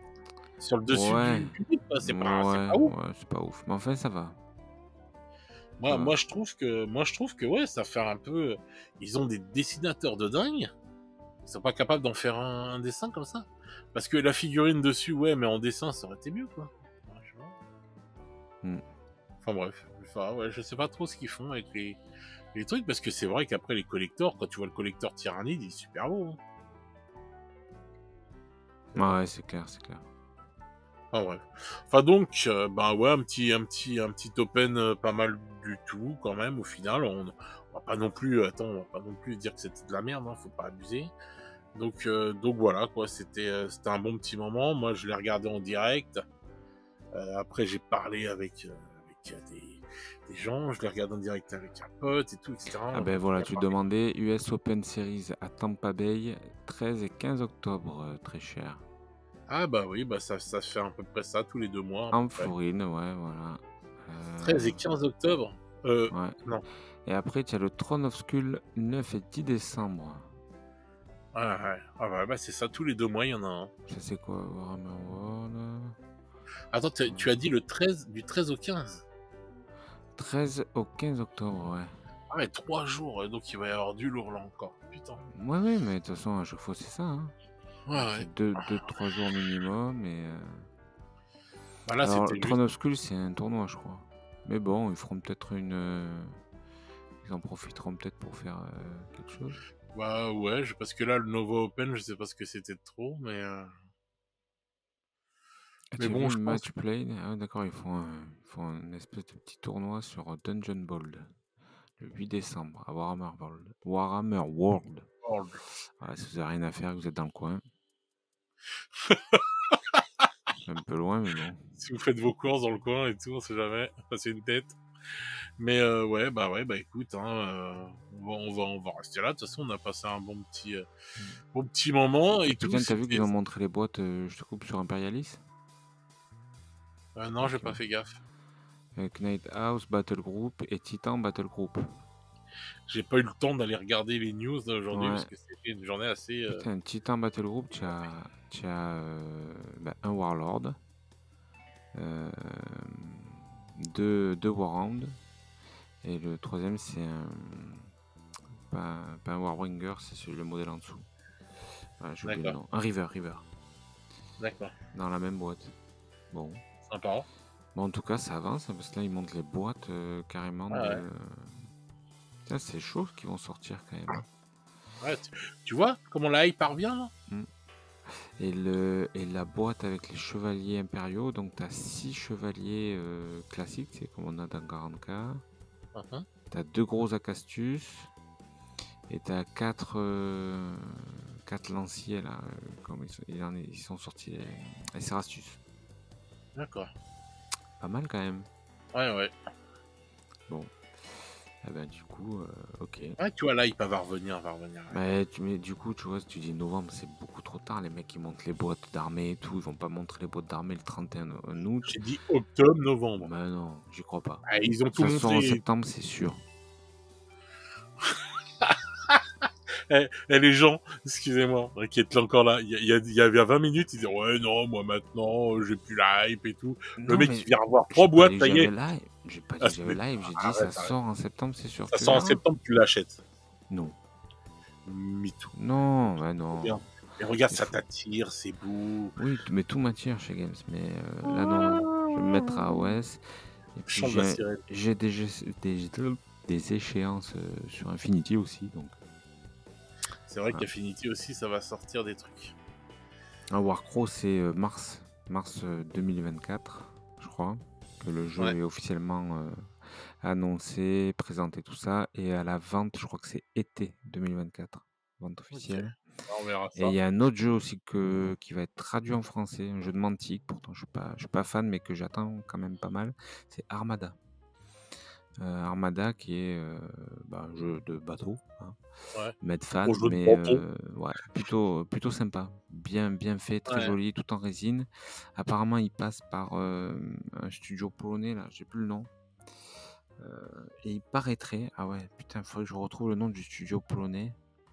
dessus Ouais. du livre, quoi. C'est pas ouf. Ouais, c'est pas ouf. Mais enfin, ça va. tu vois. Moi, je trouve que ouais, ça fait un peu. Ils ont des dessinateurs de dingue. Ils sont pas capables d'en faire un dessin comme ça. Parce que la figurine dessus, ouais, mais en dessin, ça aurait été mieux, quoi. Ouais, je sais pas. Mm. Enfin bref, enfin, ouais, je sais pas trop ce qu'ils font avec les trucs, parce que c'est vrai qu'après les collectors, quand tu vois le collector Tyrannide, il est super beau. Hein. Mais bon. Ouais, c'est clair, c'est clair. Enfin bref. Enfin donc, bah ouais, un petit open pas mal du tout quand même. Au final, on va pas non plus, attends, on va pas non plus dire que c'était de la merde, hein, faut pas abuser. Donc voilà quoi, c'était un bon petit moment. Moi, je l'ai regardé en direct. Après, j'ai parlé avec des gens. Je l'ai regardé en direct avec un pote et tout, etc. Ah ben voilà, tu demandais US Open Series à Tampa Bay, 13 et 15 octobre, très cher. Ah bah oui, bah ça fait à peu près ça tous les 2 mois à peu En près. Floride, ouais, voilà. 13 et 15 octobre. Ouais. Non. Et après, tu as le Throne of Skull 9 et 10 décembre. Ah ouais, ah ouais, bah c'est ça, tous les 2 mois, il y en a un. Ça, c'est quoi, Warhammer World? Attends, tu as dit le 13, du 13 au 15. 13 au 15 octobre, ouais. Ah ouais, 3 jours, donc il va y avoir du lourd là encore. Putain. Ouais, ouais, mais de toute façon, à chaque fois, c'est ça. Hein. Ouais, ouais. C'est 2-3 jours minimum. Et, Bah là, alors, c'était Throne juste. of Skull, c'est un tournoi, je crois. Mais bon, ils feront peut-être une. Ils en profiteront peut-être pour faire quelque chose. Bah ouais, parce que là, le Nova Open, je sais pas ce que c'était de trop, mais. Ah, Mais tu as bon, vu je pense. Match Play? Ah, d'accord, ils font un espèce de petit tournoi sur Dungeon Bold le 8 décembre à Warhammer World. Warhammer World. Voilà, si vous n'avez rien à faire, vous êtes dans le coin. Un peu loin, mais bon. Si vous faites vos courses dans le coin et tout, on sait jamais. Passer une tête. Mais ouais, bah écoute, hein, on va rester là. De toute façon, on a passé un bon petit moment et tout. Putain, t'as vu C'était. qu'ils ont montré les boîtes, je te coupe sur Imperialis? Non, j'ai Ok. pas fait gaffe. Knight House Battle Group et Titan Battle Group. J'ai pas eu le temps d'aller regarder les news d'aujourd'hui Ouais. parce que c'était une journée assez. Putain, Titan Battle Group, tu as un Warlord, euh, deux Warhound, et le troisième c'est un. Pas un Warbringer, c'est le modèle en dessous. Voilà, j'ai oublié le D'accord, nom. Un River. d'accord. Dans la même boîte. Bon. Sympa. Bon, en tout cas, ça avance, hein, parce que là, ils montent les boîtes carrément Ah ouais. de. Putain, c'est chaud ce qu'ils vont sortir quand même. Hein. Ouais, tu vois comment la hype revient là. Mm. Et la boîte avec les chevaliers impériaux, donc tu as 6 chevaliers classiques, c'est comme on a dans 40K. Tu as 2 gros Acastus. Et tu as 4 lanciers là, comme ils sont sortis, les Serastus. D'accord. Pas mal quand même. Ouais. Bon. Eh ben, du coup, ok. Ouais, tu vois, là, il va revenir. Ouais. Mais du coup, tu vois, si tu dis novembre, c'est beaucoup trop tard. Les mecs, ils montent les boîtes d'armée et tout. Ils vont pas montrer les boîtes d'armée le 31 août. J'ai dit octobre, novembre. Mais non, j'y crois pas. Ah, ils ont tout Ça sort en montré. septembre, c'est sûr. Les gens, excusez-moi, qui étaient encore là, il y avait 20 minutes, ils disaient ouais, non, moi maintenant, j'ai plus la hype et tout. Le Non, mec, mais il vient revoir 3 boîtes, ça y est. j'ai pas Ah, dit que j'avais live. J'ai dit ça sort en septembre, c'est sûr. ça sort en septembre, tu l'achètes. Non. MeToo. Non, bah non. Bien. Et regarde, ça t'attire, c'est beau. Oui, mais tout m'attire chez Games. Mais là, non. Je vais me mettre à OS. Et puis, Chante la sirène. j'ai des échéances sur Infinity aussi. Donc, C'est vrai qu'Affinity aussi, ça va sortir des trucs. Warcrow, c'est mars 2024, je crois, que le jeu est officiellement annoncé, présenté, tout ça. Et à la vente, je crois que c'est été 2024, vente officielle. Okay. On verra ça. Et il y a un autre jeu aussi qui va être traduit en français, un jeu de Mantic, pourtant je suis pas fan, mais que j'attends quand même pas mal. C'est Armada. Armada qui est un jeu de bateau, hein. Medfan, mais ouais, plutôt sympa, bien fait, très joli, tout en résine. Apparemment, il passe par un studio polonais, là, j'ai plus le nom. Et il paraîtrait, ah ouais, putain, il faudrait que je retrouve le nom du studio polonais.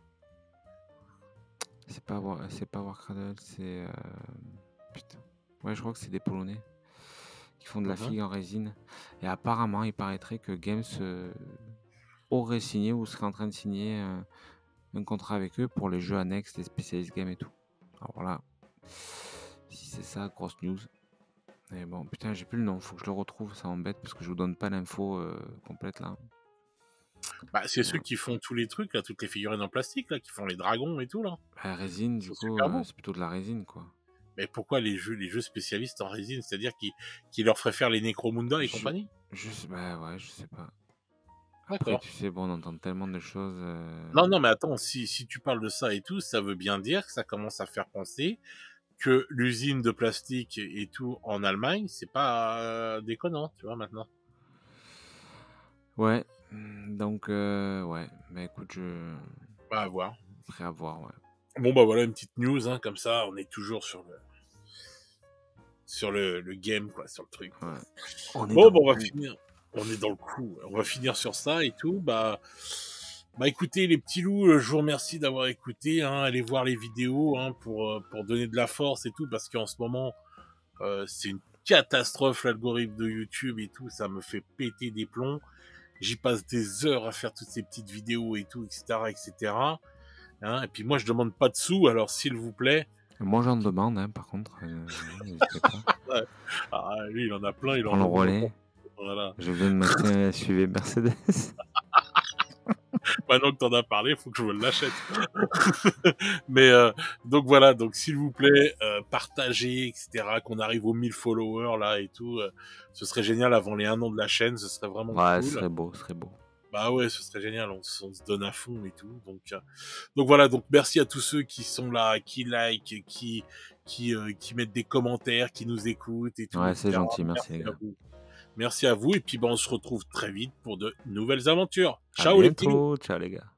C'est pas Warcradle, c'est putain. Ouais, je crois que c'est des Polonais qui font de la Mmh. figue en résine. Et apparemment, il paraîtrait que Games aurait signé ou serait en train de signer un contrat avec eux pour les jeux annexes, les spécialistes games et tout. Alors là, si c'est ça, grosse news. Mais bon, putain, j'ai plus le nom, faut que je le retrouve, ça m'embête parce que je vous donne pas l'info complète là. Bah, c'est ceux qui font tous les trucs là, toutes les figurines en plastique là, qui font les dragons et tout là. La résine, du C'est coup, super beau. c'est plutôt de la résine quoi. Mais pourquoi les jeux spécialistes en résine? C'est-à-dire qu'ils leur feraient faire les Necromunda et Je, compagnie? bah ouais, je sais pas. Après, D'accord. tu sais, bon, on entend tellement de choses. Non, non, mais attends, si tu parles de ça et tout, ça veut bien dire que ça commence à faire penser que l'usine de plastique et tout en Allemagne, c'est pas déconnant, tu vois, maintenant. Ouais, donc, ouais, bah écoute, Bah, à voir. prêt à voir, ouais. Bon, bah voilà, une petite news, hein, comme ça, on est toujours sur le game, quoi, sur le truc. Ouais. On est Bon, dans bah, le on va coup. finir. On est dans le coup. On va finir sur ça et tout. Bah écoutez, les petits loups, je vous remercie d'avoir écouté. Hein, allez voir les vidéos hein, pour donner de la force et tout, parce qu'en ce moment, c'est une catastrophe l'algorithme de YouTube et tout. Ça me fait péter des plombs. J'y passe des heures à faire toutes ces petites vidéos et tout, etc., etc. Hein, et puis moi, je demande pas de sous, alors s'il vous plaît. Moi, j'en demande, hein, par contre, n'hésitez pas. Ouais. Ah, lui, il en a plein, Je il en prends le demande autant. relais. Voilà. Je viens de m'acheter un SUV Mercedes. Maintenant que t'en as parlé, il faut que je me l'achète. Mais donc voilà, donc s'il vous plaît, partagez, etc. Qu'on arrive aux 1000 followers là et tout. Ce serait génial avant les 1 an de la chaîne, ce serait vraiment Ouais, ce cool. serait beau, ce serait beau. Bah ouais, ce serait génial, on se donne à fond et tout. Donc voilà, donc merci à tous ceux qui sont là, qui like, qui mettent des commentaires, qui nous écoutent et tout, Ouais, c'est etc. gentil, merci les Merci à gars. vous. Merci à vous et puis bah on se retrouve très vite pour de nouvelles aventures. À Ciao les petits loups. bientôt, ciao les gars.